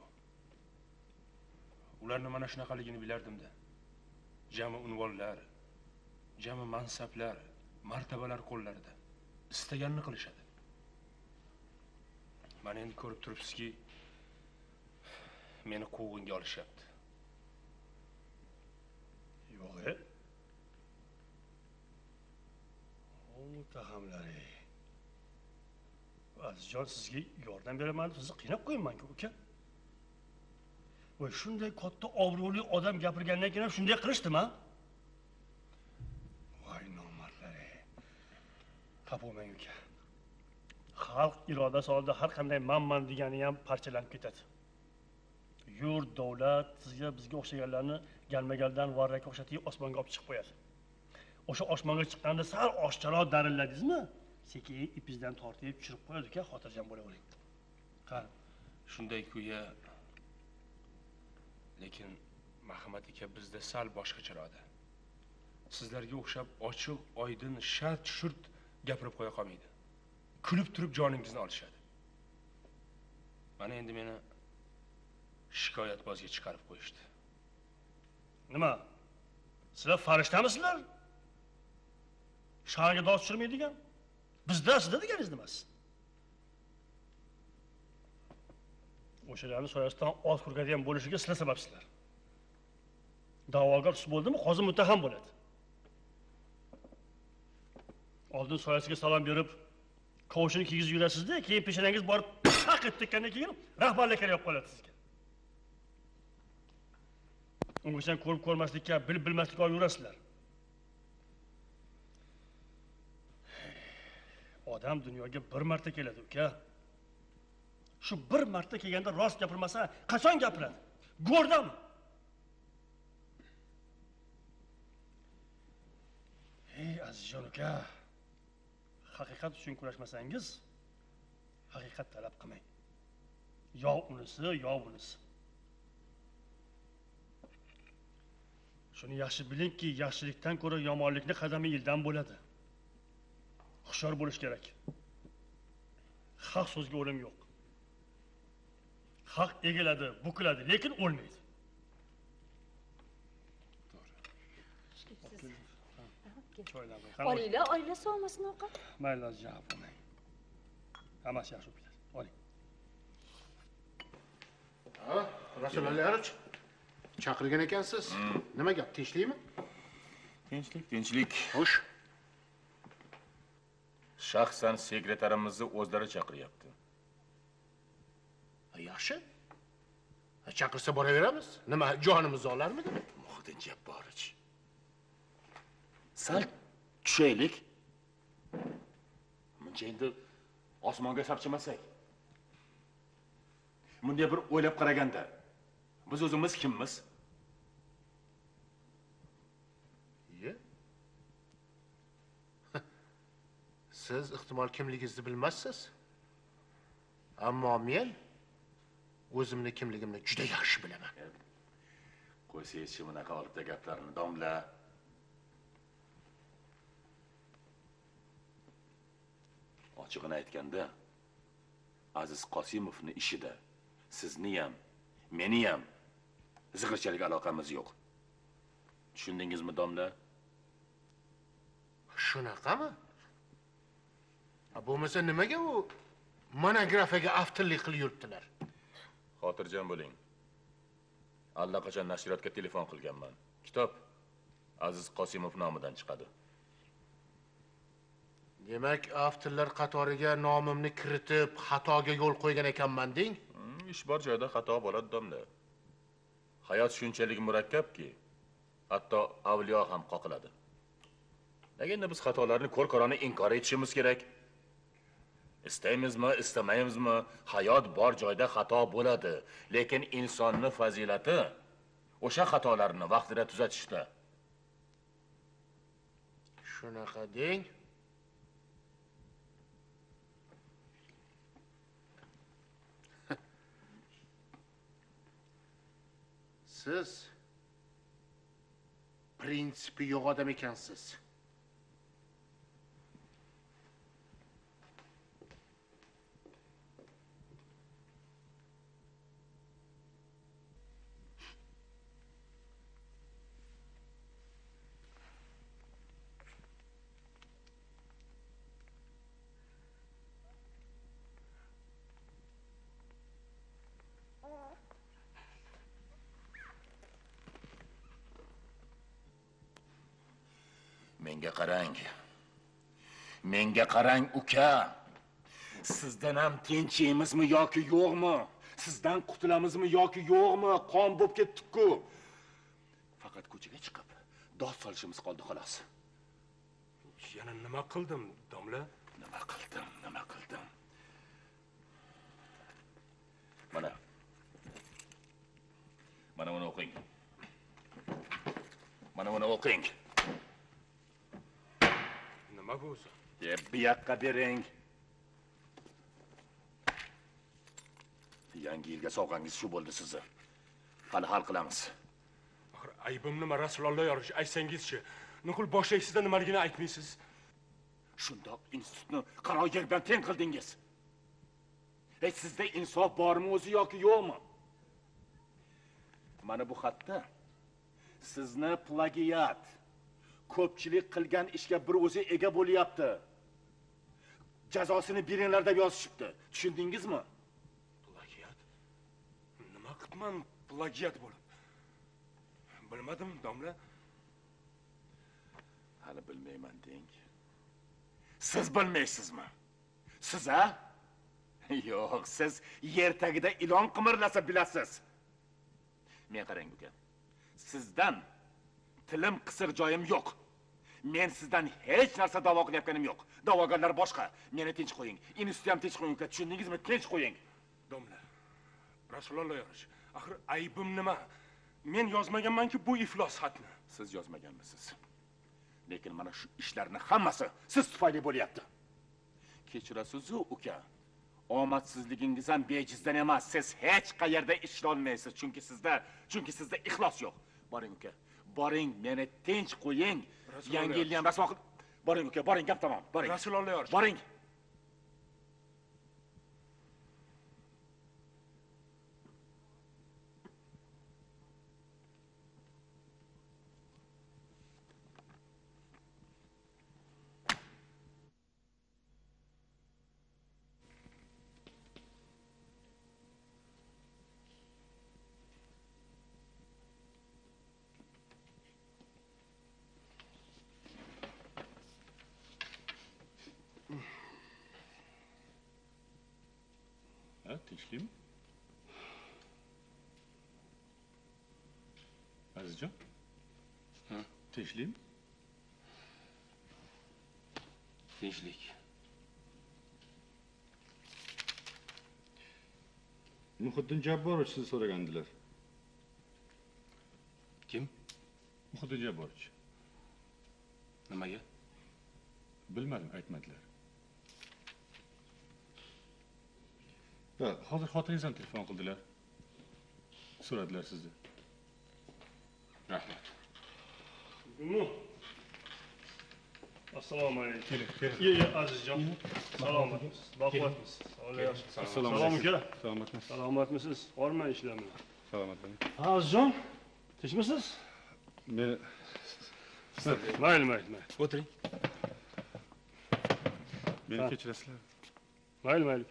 Ularni mana shunaqaligini bilardim-da. Jami unvonlar, jami mansablar, martabalar qo'llarida istaganini qilishadi. Mana endi ko'rib turibsizki, meni quvg'inga olishyapti. Yo'q-e. O mutahamlari. Azizjon sizga yordam beraman deb sizni qiynab qo'ymayman-ku, uka. Voy, shunday katta obro'li odam gapirgandan keyin ham shunday qilishdimi? Voy nomardlar. Xafa bo'lmang, uka. Xalq irodasi oldida har qanday manman degani ham parchalanib ketadi. Yurt, davlat sizga bizga o'xshaganlarni galmagaldan varrakka o'xshatib osmonga olib chiqib qo'yadi. O'sha osmonga chiqqanda sal oshcharoq darilladingizmi? Sekin ipingizdan tortib tushirib qo'yadi uka, xotirjam bo'lavering. Qani, Shunday kuya. Lekin Marhamat aka bizda sal boshqacharoqda. Sizlarga o'xshab ochiq, oydin, shart-shurt gapirib qo'ya qolmaydi. Kulib turib joningizni olishadi. Mana endi meni shikoyatbozga chiqarib qo'yishdi. Nima? Sizlar farishtamisizlar? Sha'nga dod tushirmaydigan? Bizda sizda deganingiz nimasi? O'shalarning soyasidan oz kurgadigan bo'lishiga sizlar sababsizlar. Da'vogar sud bo'ldimi, qozi muttaham bo'ladi. Oldin soyasiga salom berib, kovushini kiygizib yurasizda, keyin peshanangiz borib taq etgandan keyin rahbarlik kerak qoladi sizga. Ungacha ko'rib ko'rmaslikka, bilib bilmaslikka olib yurasizlar. Odam dunyoga bir marta keladi, uka. Shu bir marta kelganda rost gapirmasa, qachon gapiradi? Go'rdami? Ey azizjon uka, haqiqat uchun kurashmasangiz, haqiqat talab qilmang. Yo unisi, yo bunisi. Shuni yaxshi bilingki, yaxshilikdan ko'ra yomonlikni qadami yildan bo'ladi. Hushyor bo'lish kerak. Haq so'zga o'lim yo'q. Haq egiladi, bukiladi, lekin o'lmaydi. Olinglar, olinglar solmasin ovqat. Mayli, javob bo'lmang. Hammasi yaxshi bo'ladi. Oling. Ha, Rasul Aliyarovich, chaqirgan ekansiz. Nima gap, tinchlikmi? Tinchlik, tinchlik. Xo'sh. Shaxsan sekretarimizni o'zlari chaqiryapti. Yaxshi. Chaqirsa boraveramiz. Nima, jonimizni olarmidi? Muhitdin Jabborich. Sal tushaylik. Muncha endi osmonga sapchimasak. Bunday bir o'ylab qaraganda, biz o'zimiz kimmiz? Ye? Siz ehtimol kimligingizni bilmassiz. Ammo men o'zimni kimligimni juda yaxshi bilaman. Qo'ysangiz bunaqa olibda gaplarni, domla. Ochig'ini aytganda, Aziz Qosimovning ishida sizni ham, meni ham zig'irchalik aloqamiz yo'q. Tushundingizmi, domla? Shunaqami? Bo'lmasa nimaga u monografiyaga avtorlik qilib yuribdilar? Xotirjam bo'ling. Allaqachon nashriyotga telefon qilganman. Kitob Aziz Qosimov nomidan chiqadi. Demak, avtorlar qatoriga nomimni kiritib, xatoga yo'l qo'ygan ekanman deng? Hmm, ish bor joyda xato bo'ladi, domla. Hayot shunchalik murakkabki, hatto avliyo ham qoqiladi. Nega endi biz xatolarni ko'r-ko'rona inkor etishimiz kerak? İstaymizmi, istamaymizmi, hayot bor joyda xato bo'ladi, lekin insonning fazilati o'sha xatolarni vaqtida tuzatishda. Shunaqa deng. Siz prinsipi yo'q odam ekansiz. Menga qarang. Menga qarang, uka. Sizdan ham tinch emizmi yoki yo'qmi? Sizdan qutulamizmi yoki yo'qmi? Qon bo'lib ketdik-ku. Faqat ko'chaga chiqib dod solishimiz qoldi xolos. Yana nima qildim, domla? Nima qildim, nima qildim? Mana. Mana buni o'qing. Mana buni o'qing. Nima bu o'zi? Deb bu yoqqa bering. Yangi yilga sovg'angiz shu bo'ldi sizni. Hali hal qilamiz. Axir aybim nima, Rasululloh yorich, aytsangizchi. Nuqul boshlaysizda nimaligini aytmaysiz? Shundoq institutni qaro yerdan teng qildingiz. Hech sizda insof bormi o'zi yoki yo'qmi? Mana bu xatda sizni plagiat, ko'pchilik qilgan ishga bir o'zi ega bo'lyapti. Jazosini beringlar deb yozishibdi. Tushundingizmi? Plagiat? Nima qilman plagiat bo'lib? Bilmadim, domla. Hali bilmayman deng. Siz bilmaysizmi? Siz a? Yo'q, siz yer tagida ilon qimirlasa bilasiz. Men qarang uka. Sizdan tilim qisir joyim yo'q. Men sizdan hech narsa da'vo qilayotganim yo'q. Da'vogarlar boshqa. Meni tinch qo'ying. Institutni ham tinch qo'ying uka. Tushundingizmi? Tinch qo'ying. Domla. Rasululloh yorich. Axir aybim nima? Men yozmaganman-ku bu iflos xatni. Siz yozmaganmisiz? Lekin mana shu ishlarning hammasi siz tufayli bo'lyapti. Kechirasiz-ku uka. Omadsizligingiz ham bejizdan emas. Siz hech qayerda ishlay olmaysiz, chunki sizda, chunki sizda ixlos yo'q. Boring uka. Boring, meni tinch qo'ying. Yangi yilni ham rasvo qil. Boring uka, boring, gap tamom. Boring. Rasululloh yorich. Boring. Ha, tinchlikmi? Azizjon? Ha, tinchlikmi? tinchlik. Muhiddin Jabborovich sizni so'ragandilar. Kim? Muhiddin Jabborovich. Nimaga? Bilmadim, aytmadilar. Ha, hozir xotiningizdan telefon qildilar. So'radilar sizni. Rahmat. Gumo. Assalomu alaykum. Keling, keling. Ye, ye, azizjon. Salomatmisiz? Baquvvatmisiz? Assalomu alaykum. Salomatmisiz? Salomatmisiz? Bormi ishlarmi? Salomatman. Azizjon, tinchmisiz? Men Mayli, mayli, mayli. O'tiring. Meni kechirasizlar. Mayli, mayli.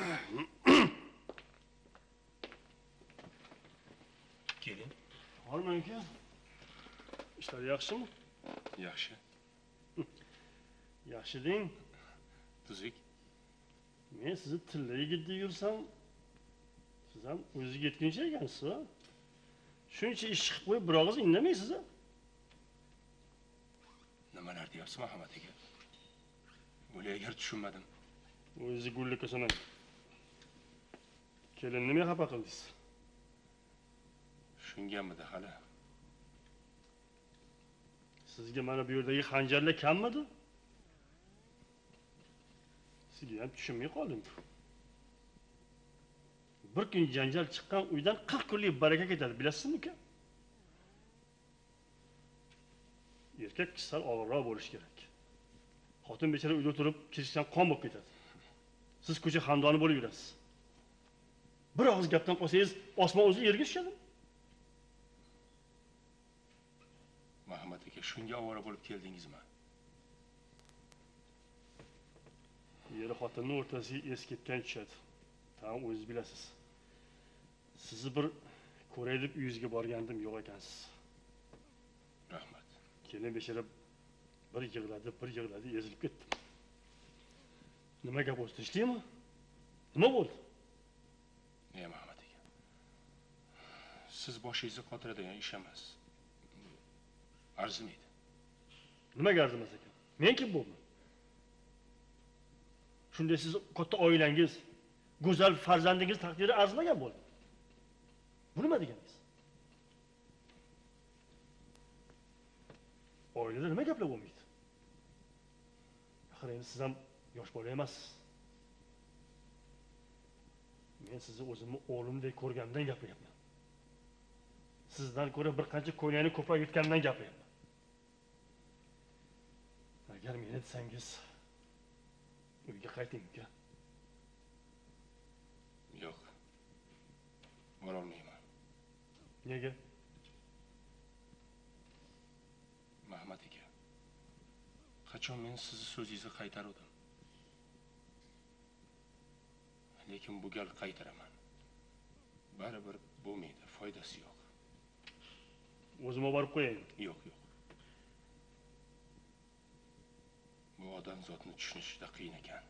Keling. Bormi aka? Ishlar yaxshimi? Yaxshi. Yaxshi deng. Tuzuk. Men sizni tilla yigitdek yursam, siz ham o'ziga yetguncha ekansiz, ha? Shuncha ish qilib qo'yib, bir og'iz indamaysiz, ha? Nimalar deyapsiz, Muhammad aka? O'lagar tushunmadim. O'zingizni gullikka sanang. Kelinni nima xafa qildingiz? Shungamidi hali? Sizga mana bu yerdagi xanjarlar kammidi? Sizga ham tushunmay qoldim. Bir kun janjal chiqqan uydan qirq kunlik baraka ketadi, bilasizmi uka? Erkak kishi sal og'irroq bo'lishi kerak. Xotin bechora uyda o'tirib, kirishdan qon bo'lib ketadi. Siz ko'cha xandoni bo'lib yurasiz. Bir og'iz gapdan qolsangiz, osmon o'zi yerga tushadimi? Muhammad aka, shunga ovora bo'lib keldingizmi? Yer xotinning o'rtasiga es ketgan tushadi. Tamam, o'zingiz bilasiz. Sizni bir ko'ray deb uyingizga borgandim, yo'q ekansiz. Rahmat. Kelin bechora bir yig'ladi, bir yig'ladi, ezilib ketdim. Nima gap o'zi, tinchlikmi? Nima bo'ldi? Ne Muhammad aka? Siz boshingizni qotiradigan ish emas. Arzimaydi. Nimaga arzimas ekan? Men kim bo'laman? Shunday siz katta oilangiz, go'zal farzandingiz taqdiri arzimagan bo'ldi. Bu nima deganingiz? Oilada nima gaplar bo'lmaydi? Axir endi siz ham yosh bola emassiz. Men sizni o'zimni o'g'limdek ko'rganimdan gapiryapman. Sizdan ko'ra bir qancha ko'ylakni ko'proq yutganimdan gapiryapman. Agar meni desangiz, uyga qayting uka. Yo'q. Bora olmayman. Nega? Muhammad aka, qachon men sizni so'zingizni qaytardim. Lekin bu gal qaytaraman. Baribir bo'lmaydi, foydasi yo'q. O'zim olib borib qo'yaymi? Yo'q, yo'q. Bu odam zotni tushunishida qiyin ekan.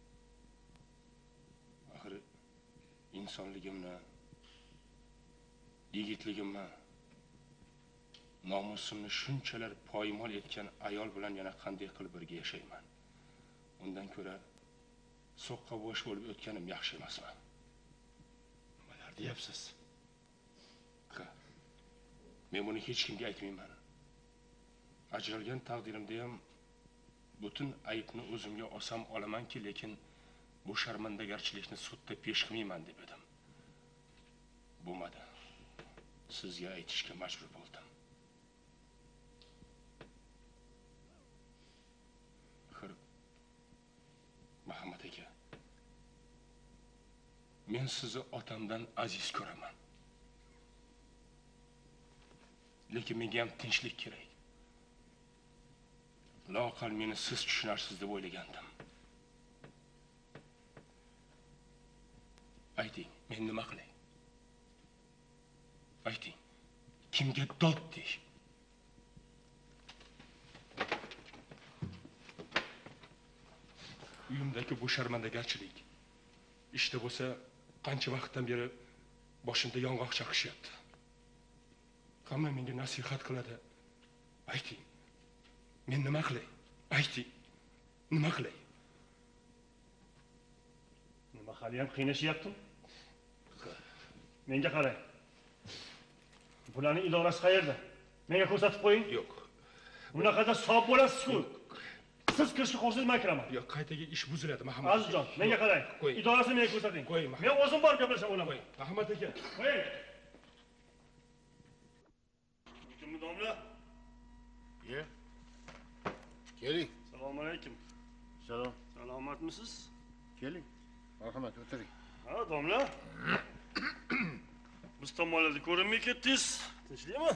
Axir insonligimni, yigitligimni, nomusimni shunchalar poymol etgan ayol bilan yana qanday qilib birga yashayman? Undan ko'ra so'qqa bosh bo'lib o'tganim yaxshi emasmi? Nimalar deyapsiz? Ha. Men buni hech kimga aytmayman. Ajralgan taqdirimda ham butun aybni o'zimga olsam olamanki, lekin bu sharmandagarchilikni sudda pesh qilmayman deb edim. Bo'lmadi. Sizga aytishga majbur bo'ldim. Axir Muhammad aka, men sizni otamdan aziz ko'raman. Lekin menga ham tinchlik kerak. Loqal meni siz tushunarsiz deb o'ylagandim. Ayting, men nima qilay? Ayting, kimga dod dey? Uyimdagi bu sharmandagarchilik. Ishda bo'lsa, qancha vaqtdan beri boshimda yong'oq chaqishyapti. Hamma menga nasihat qiladi. Ayting, men nima qilay? Ayting, nima qilay? Nima hali ham qiynashyaptimi? Menga qarang. Bularning idorasi qayerda? Menga ko'rsatib qo'ying. Yo'q. Bunaqada sob bo'lasiz-ku. Siz kirishga qo'rqsangiz men kiraman. Yo'q, qaytaga ish buziladi, Muhammad. Azizjon, menga qarang. Idorasini menga ko'rsating. Qo'ying. Men o'zim borib gaplasha olaman. Muhammad aka. Qo'ying. Kimni domla? Ye. Keling. Assalomu alaykum. Salom. Salomatmisiz? Keling. Marhamat, o'tiring. Ha, domla. Biz tomonlarda ko'rinmay ketdingiz. Tinchlikmi?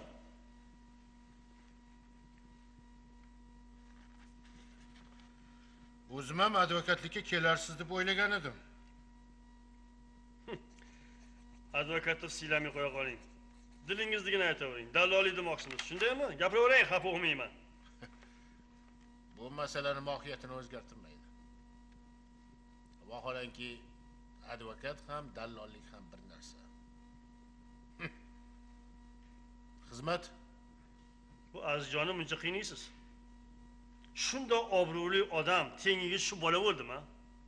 O'zim ham advokatlikka kelarsiz deb o'ylagan edim. Advokatni siylamay qo'ya qoling. Dilingizdigina aytavering. Dallollik demoqchisiz, shundaymi? Gapiravering, xafa bo'lmayman. Bu masalaning mohiyatini o'zgartirmaydi. Vaholanki advokat ham, dallollik ham bir narsa. Xizmat. Bu azizjonim muncha qiynaysiz. Shunday obro'li odam tengiga shu bola bo'ldimi?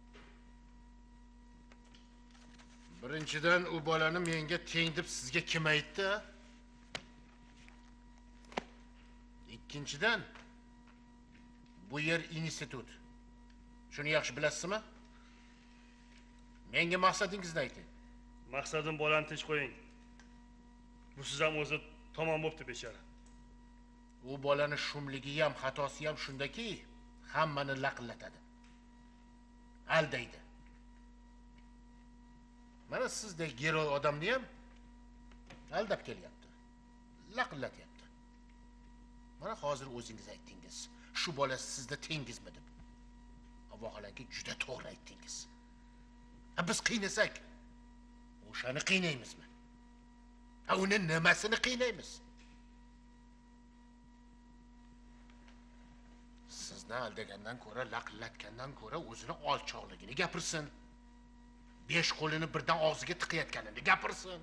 Birinchidan u bolani menga teng deb sizga kim aytdi? Ikkinchidan, bu yer institut. Shuni yaxshi bilasizmi? Menga maqsadingizni ayting. Maqsadim bolani tinch qo'ying. Bu siz ham o'zi tamom bo'pti bechora. U bolani shumligi ham, xatosi ham shundaki, hammani laqillatadi. Aldaydi. Mana sizdek giroy odamni ham aldab kelyapti. Laqillatyapti. Mana hozir o'zingiz aytdingiz, shu bola sizda tengizmi deb. Vaholanki juda to'g'ri aytdingiz. Ha biz qiynasak, o'shani qiynaymizmi? Ha uni nimasini qiynaymiz? Sizni aldagandan ko'ra, laqillatgandan ko'ra o'zini olchoqligini gapirsin. Besh qo'lini birdan og'ziga tiqayotganini gapirsin.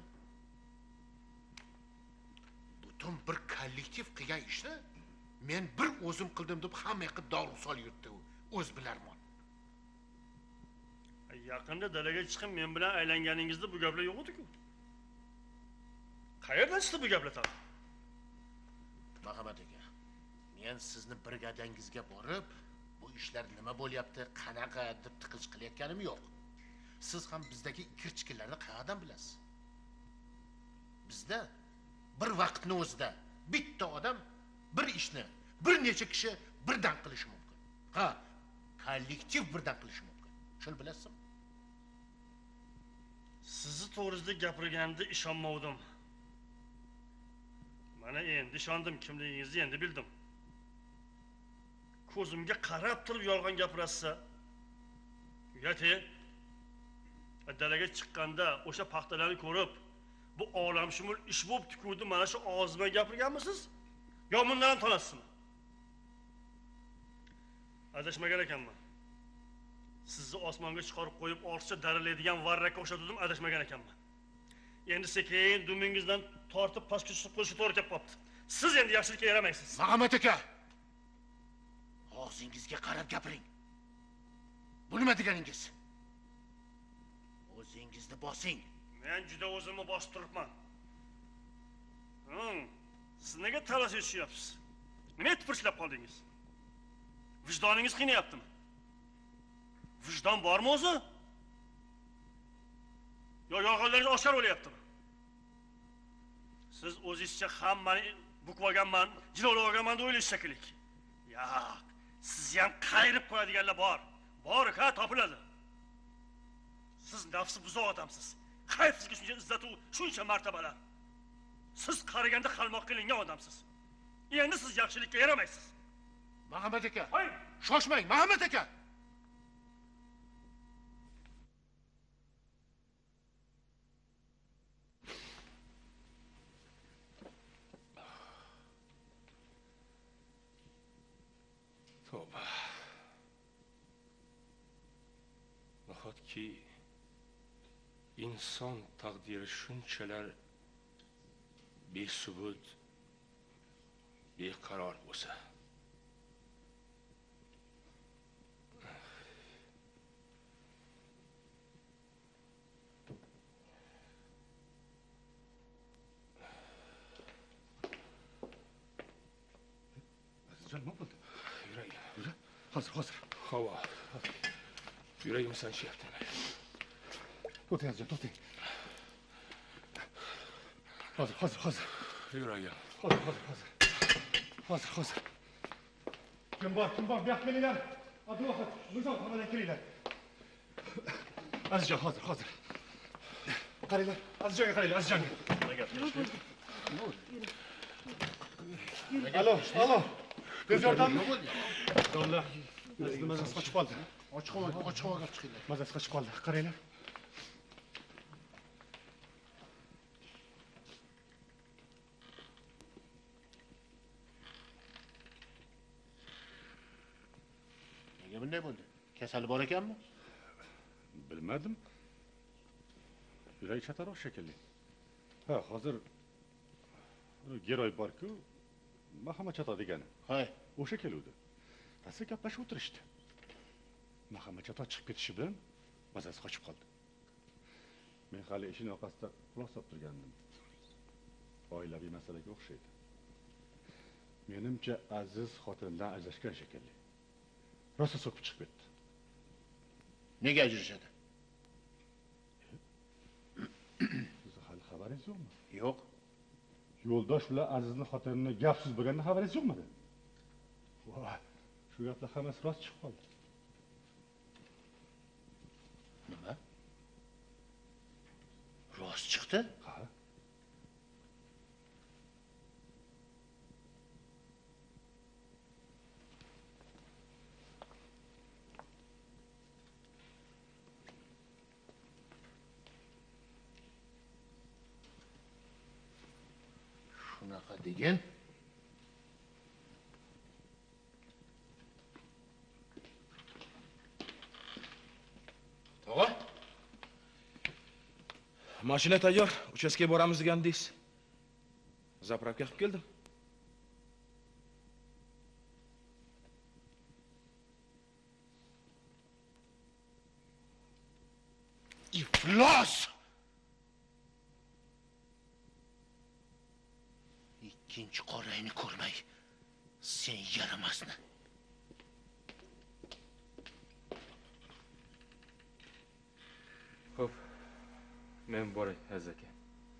Butun bir kollektiv qilgan ishni men bir o'zim qildim deb hamma yoqqa dori sol yurtdi u. O'z bilarmon. Yaqinda dalaga chiqib men bilan aylanganingizda bu gaplar yo'q edi-ku. Qayerdan chiqdi bu gaplar tag'in? Marhamat aka. Men sizni brigadangizga borib, bu ishlar nima bo'lyapti, qanaqa deb tiqilish qilayotganim yo'q. Siz ham bizdagi kirchkilarni qayerdan bilasiz? Bizda bir vaqtni o'zida bitta odam bir ishni bir necha kishi birdan qilishi mumkin. Ha, kollektiv birdan qilishi mumkin. Shuni bilasizmi? Sizni to'g'risida gapirganimda ishonmovdim. Mana endi ishondim, kimligingizni endi bildim. Ko'zimga qarab turib yolg'on gapirasiz. Uyati. Dalaga chiqqanda o'sha paxtalarni ko'rib, bu olamshumul ish bo'lib tikuvdi, mana shu og'zimga gapirganmisiz? Yo bundan ham tanasizmi? Adashmagan ekanman. Sizni osmonga chiqarib qo'yib, ortiqcha daralaydigan varrakka o'xshatdim, adashmagan ekanman. Endi sekin dumingizdan tortib pastga tushib qo'yish to'g'ri kelib qopti. Siz endi yaxshilikka yaramaysiz. Marhamat aka. Og'zingizga qarab gapiring. Bu nima deganingiz? O'zingizni bosing. Men juda o'zimni bosib turibman. Hmm, siz nega talashib tushyapsiz? Nima tipirchlab qoldingiz? Vijdoningiz qiynayaptimi? Vijdon bormi o'zi? Yo yolg'onlaringiz oshkor bo'lyaptimi? Siz o'zingizcha hammani bukvaganman, jilolab olganman deb o'ylaysiz shekilli. Yo'q, siz ham qayrib qo'yadiganlar bor. Bor-ku, topiladi. Siz nafsi buzoq odamsiz. Qayf sizga shuncha izzat u, shuncha martabalar. Siz qaraganda qalmoq qilingan odamsiz. Endi siz yaxshilikka yaramaysiz. Muhammad aka. Hayır. Shoshmang, Muhammad aka. Tavba. Nahotki inson taqdiri shunchalar besubut, beqaror bo'lsa. Azizjon, nima bo'ldi? Yuragim. Yura. Hozir, hozir. Havo. Yuragim sanchyapti. To'xtang, Azizjon, to'xtang. Hozir, hozir, hozir. Yuragim. Hozir, hozir, hozir. Hozir, hozir. Kim bor, kim bor? Bu yoqqa kelinglar. Abduvohid, Mirzo tomondan kelinglar. Azizjon, hozir, hozir. Qaranglar, Azizjonga qaranglar, Azizjonga. Nima gaplashdi? Alo, alo. Tez yordammi? Domla, bizni mazasi qochib qoldi. Ochiq havoga, ochiq havoga chiqinglar. Mazasi qochib qoldi. Qaranglar. Nega bunday bo'ldi? Kasali bor ekanmi? Bilmadim. Yuragi chataroq shekilli. Ha, hozir giroy bor-ku, Mahama Chato degani. Hay, O'sha keluvdi. Asli gaplashib o'tirishdi. Mahama Chato chiqib ketishi bilan mazasi qochib qoldi. Men hali ishning orqasida quloq solib turgandim. Oilaviy masalaga o'xshaydi. Menimcha Aziz xotinidan ajrashgan shekilli. Rosa so'kib chiqib ketdi. Nega ajrashadi? Siz hali xabaringiz yo'qmi? Yo'q. Yo'ldosh bilan Azizning xotinini gapsiz bo'lganini xabaringiz yo'qmi? Voy, shu gaplar hammasi rost chiqib qoldi. Nima? Rost chiqdi? Ha. Shunaqa degan? Tog'a? Mashina tayyor, uchastkaga boramiz degandingiz. Zapravka qilib keldim. Iflos! Ikkinchi qorayni ko'rmay, sen yaramasni. Xo'p. Men boray, Aziz aka.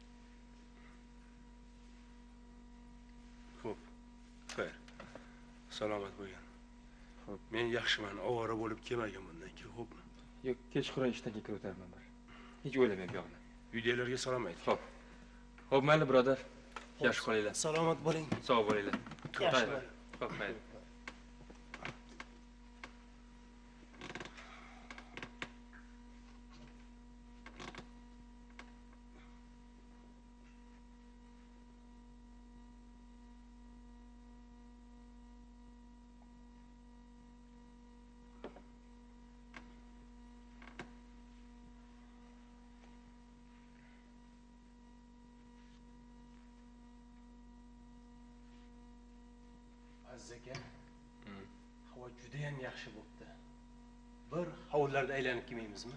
Xo'p. Xayr. Salomat bo'lgan. Xo'p, men yaxshiman, ovora bo'lib kelmagan bundan keyin, xo'pmi? Yo'q, kechqurun ishdan kelib o'tarman bir. Hech o'ylamay bu yoqni. Uydagilarga salom ayt. Xo'p. Xo'p, mayli birodar. Yaxshi qolinglar. Salomat bo'ling. Sog' bo'linglar. Yaxshi bo'ling. Xo'p, mayli. Aka, havo juda ham yaxshi bo'pti. Bir hovlilarda aylanib kelmaymizmi?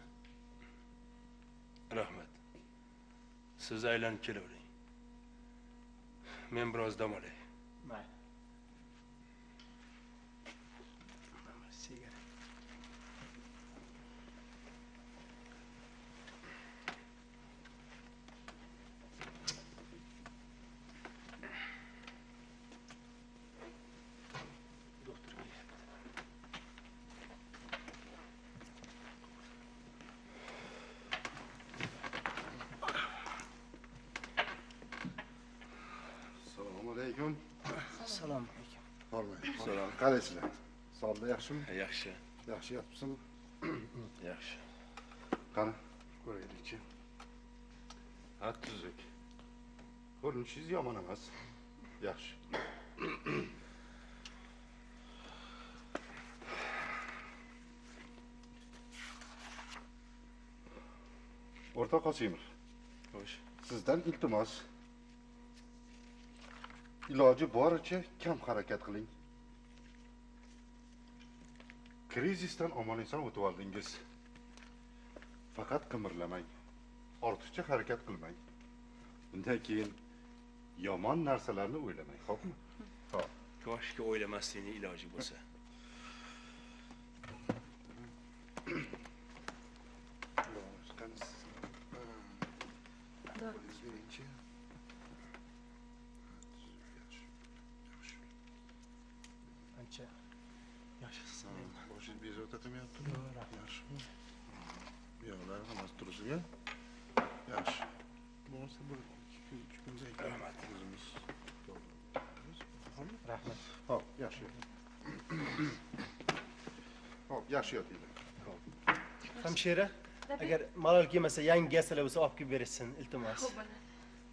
Rahmat. Siz aylanib kelavering. Men biroz dam olay. Mayli. Assalomu alaykum. Assalomu alaykum. Hormat. Salom. Qalaysizlar? Sog'lik yaxshimi? Yaxshi. Yaxshi yotibsizmi? Yaxshi. Qani, ko'raylikchi. Ha, tuzuk. Ko'rinishingiz yomon emas. Yaxshi. O'rtoq Qosimov. Xo'sh. Sizdan iltimos. Iloji boricha kam harakat qiling. Krizisdan omon-eson o'tib oldingiz. Faqat qimirlamang. Ortiqcha harakat qilmang. Undan keyin yomon narsalarni o'ylamang, xo'pmi? Xo'p. Koshki o'ylamaslikning iloji bo'lsa. Ancha yaxshisiz. Boshingiz bezovta qilmayaptimi? Yaxshimi? Buyoqlar hammasi turisiga. Yaxshi. Bo'lsa bir ikki kunda rahmat. O'zimiz. Rahmat. Xo'p, yaxshi. Xo'p, yaxshi yotinglar. Xo'p. Hamshira, agar malol kelmasa yangi gazlar bo'lsa olib kelib berishsin, iltimos. Xo'p, bo'ladi.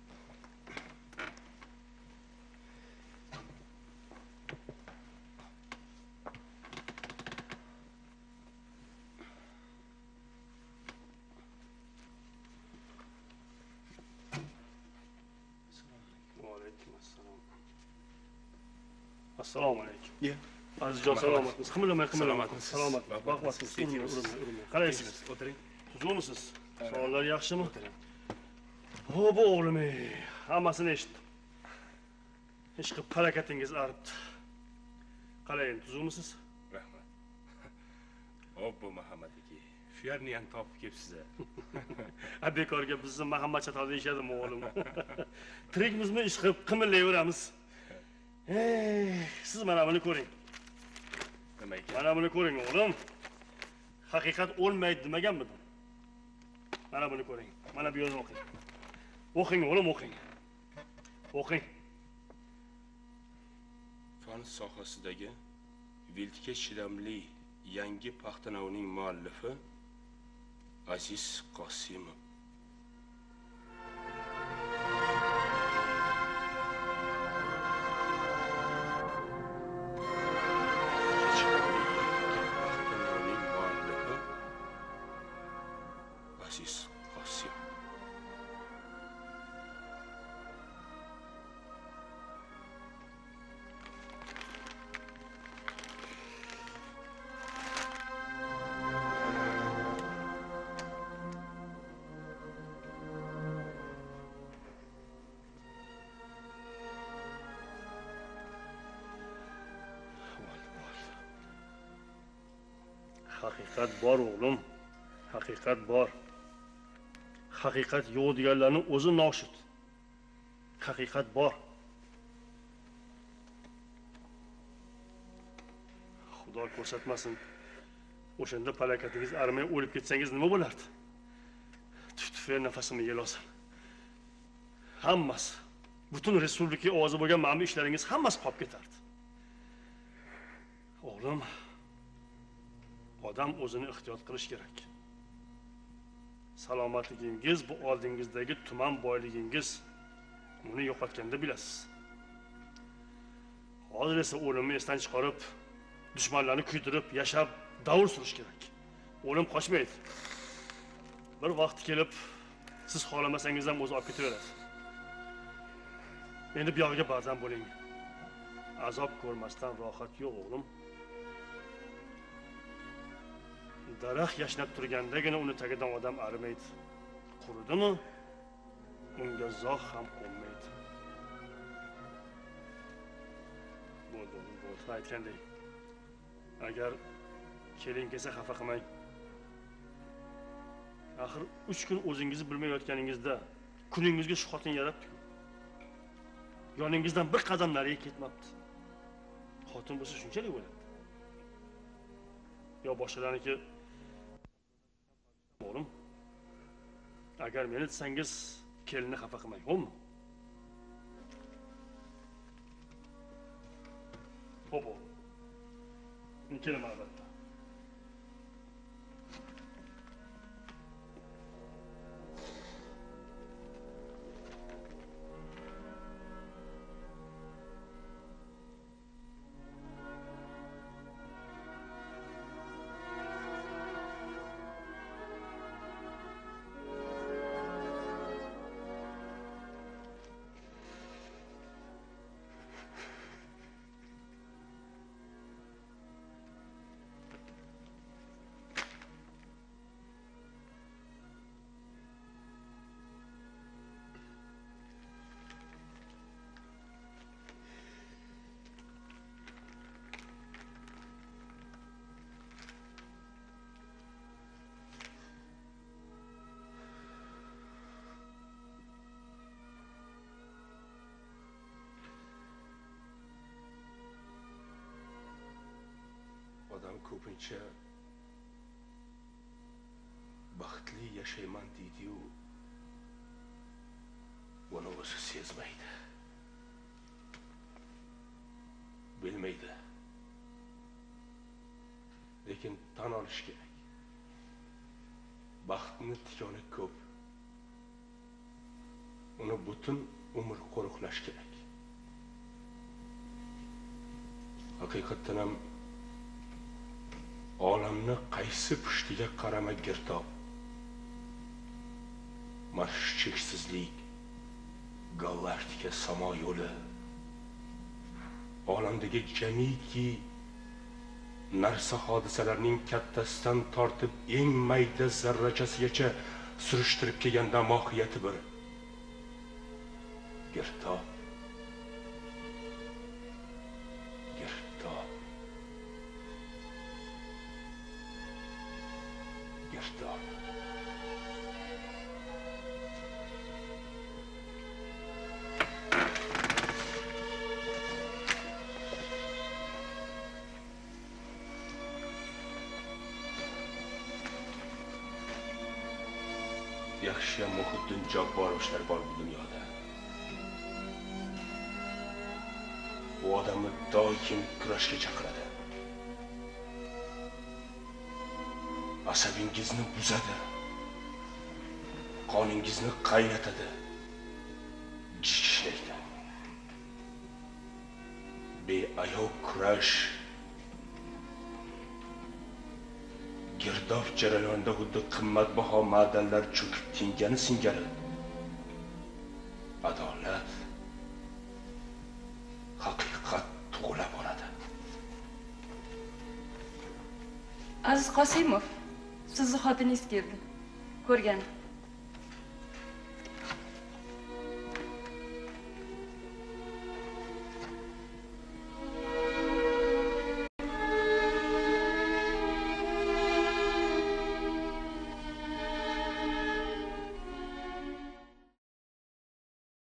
Assalomu alaykum. Azizjon, salomatmisiz? Qimillamay, qimillamay. Salomat. Vaqt-vaqtisiz urmang, urmang, urmang. Qalaysiz? O'tiring. Tuzukmisiz? Savollar yaxshimi? O'tiring. Xo'p, o'g'lim, hammasini eshitdim. ishqi harakatingiz aribdi. Qarang, tuzumisiz? Rahmat. Obbo Muhammad aka, shu yerni ham topib kelibsiz. A bekorga bizni Muhammad Chato deyishadimi o'g'lim? Tirikmizmi ish qilib qimirlayveramiz. Ey, siz mana buni ko'ring. Nima ekan? Mana buni ko'ring o'g'lim. Haqiqat o'lmaydi demaganmidim? Mana buni ko'ring. Mana bu yozni o'qing. O'qing o'g'lim, o'qing. O'qing. Fan sohasidagi viltga chidamli yangi paxtanovining muallifi Aziz Qosimov. Aziz Qosimov. Haqiqat bor o'g'lim. Haqiqat bor. Haqiqat yo'q deganlarning o'zi noshud. Haqiqat bor. Xudo ko'rsatmasin. O'shanda falakatingiz arimay o'lib ketsangiz nima bo'lardi? Tut-tufay nafasimni yel olsam. Hammasi, butun respublika ovozi bo'lgan ma'mur ishlaringiz hammasi qolib ketardi. O'g'lim, odam o'zini ehtiyot qilish kerak. Salomatligingiz bu oldingizdagi tuman boyligingiz. Buni yo'qotganda bilasiz. Hozir esa o'limni esdan chiqarib, dushmanlarni kuydirib, yashab, davr surish kerak. O'lim qochmaydi. Bir vaqt kelib, siz xohlamasangiz ham o'zi olib ketaveradi. Endi bu yog'iga ba'zan bo'ling. Azob ko'rmasdan rohat yo'q o'g'lim. Daraxt yashnab turgandagina uni tagidan odam arimaydi. Quridimi? Unga zog' ham qo'nmaydi. Bo'ldi, bo'ldi, aytgandek. Agar kelin kelsa xafa qilmang. Axir uch kun o'zingizni bilmayotganingizda kuningizga shu xotin yaratdi-ku. Yoningizdan bir qadam nariga ketmabdi. Xotin bo'lsa shunchalik bo'ladi. Yo boshqalarniki o'g'lim, agar meni desangiz, kelinni xafa qilmang, xo'pmi? Xo'p, o'g'lim. Men kelaman albatta. Odam ko'pincha baxtli yashayman deydi-yu, buni o'zi sezmaydi. Bilmaydi. Lekin tan olish kerak. Baxtni tikoni ko'p. Uni butun umr qo'riqlash kerak. Haqiqatan ham olamni qaysi pushtiga qarama girtob. Marsh cheksizlik, galaktika samo yo'li. Olamdagi jamiki narsa hodisalarning kattasidan tortib eng mayda zarrachasigacha surishtirib kelganda mohiyati bir. Girtob. girdob. Yaxshiyam Muhiddin Jabborovlar bor bu dunyoda. Bu odamni doim kurashga chaqiradi. Asabingizni buzadi. Qoningizni qaynatadi. Jishlaydi. Beayov kurash girdob jarayonida xuddi qimmatbaho ma'danlar cho'kib tingani singari adolat, haqiqat tug'ila boradi. Aziz Qosimov, sizni xotiningiz keldi. Ko'rgan.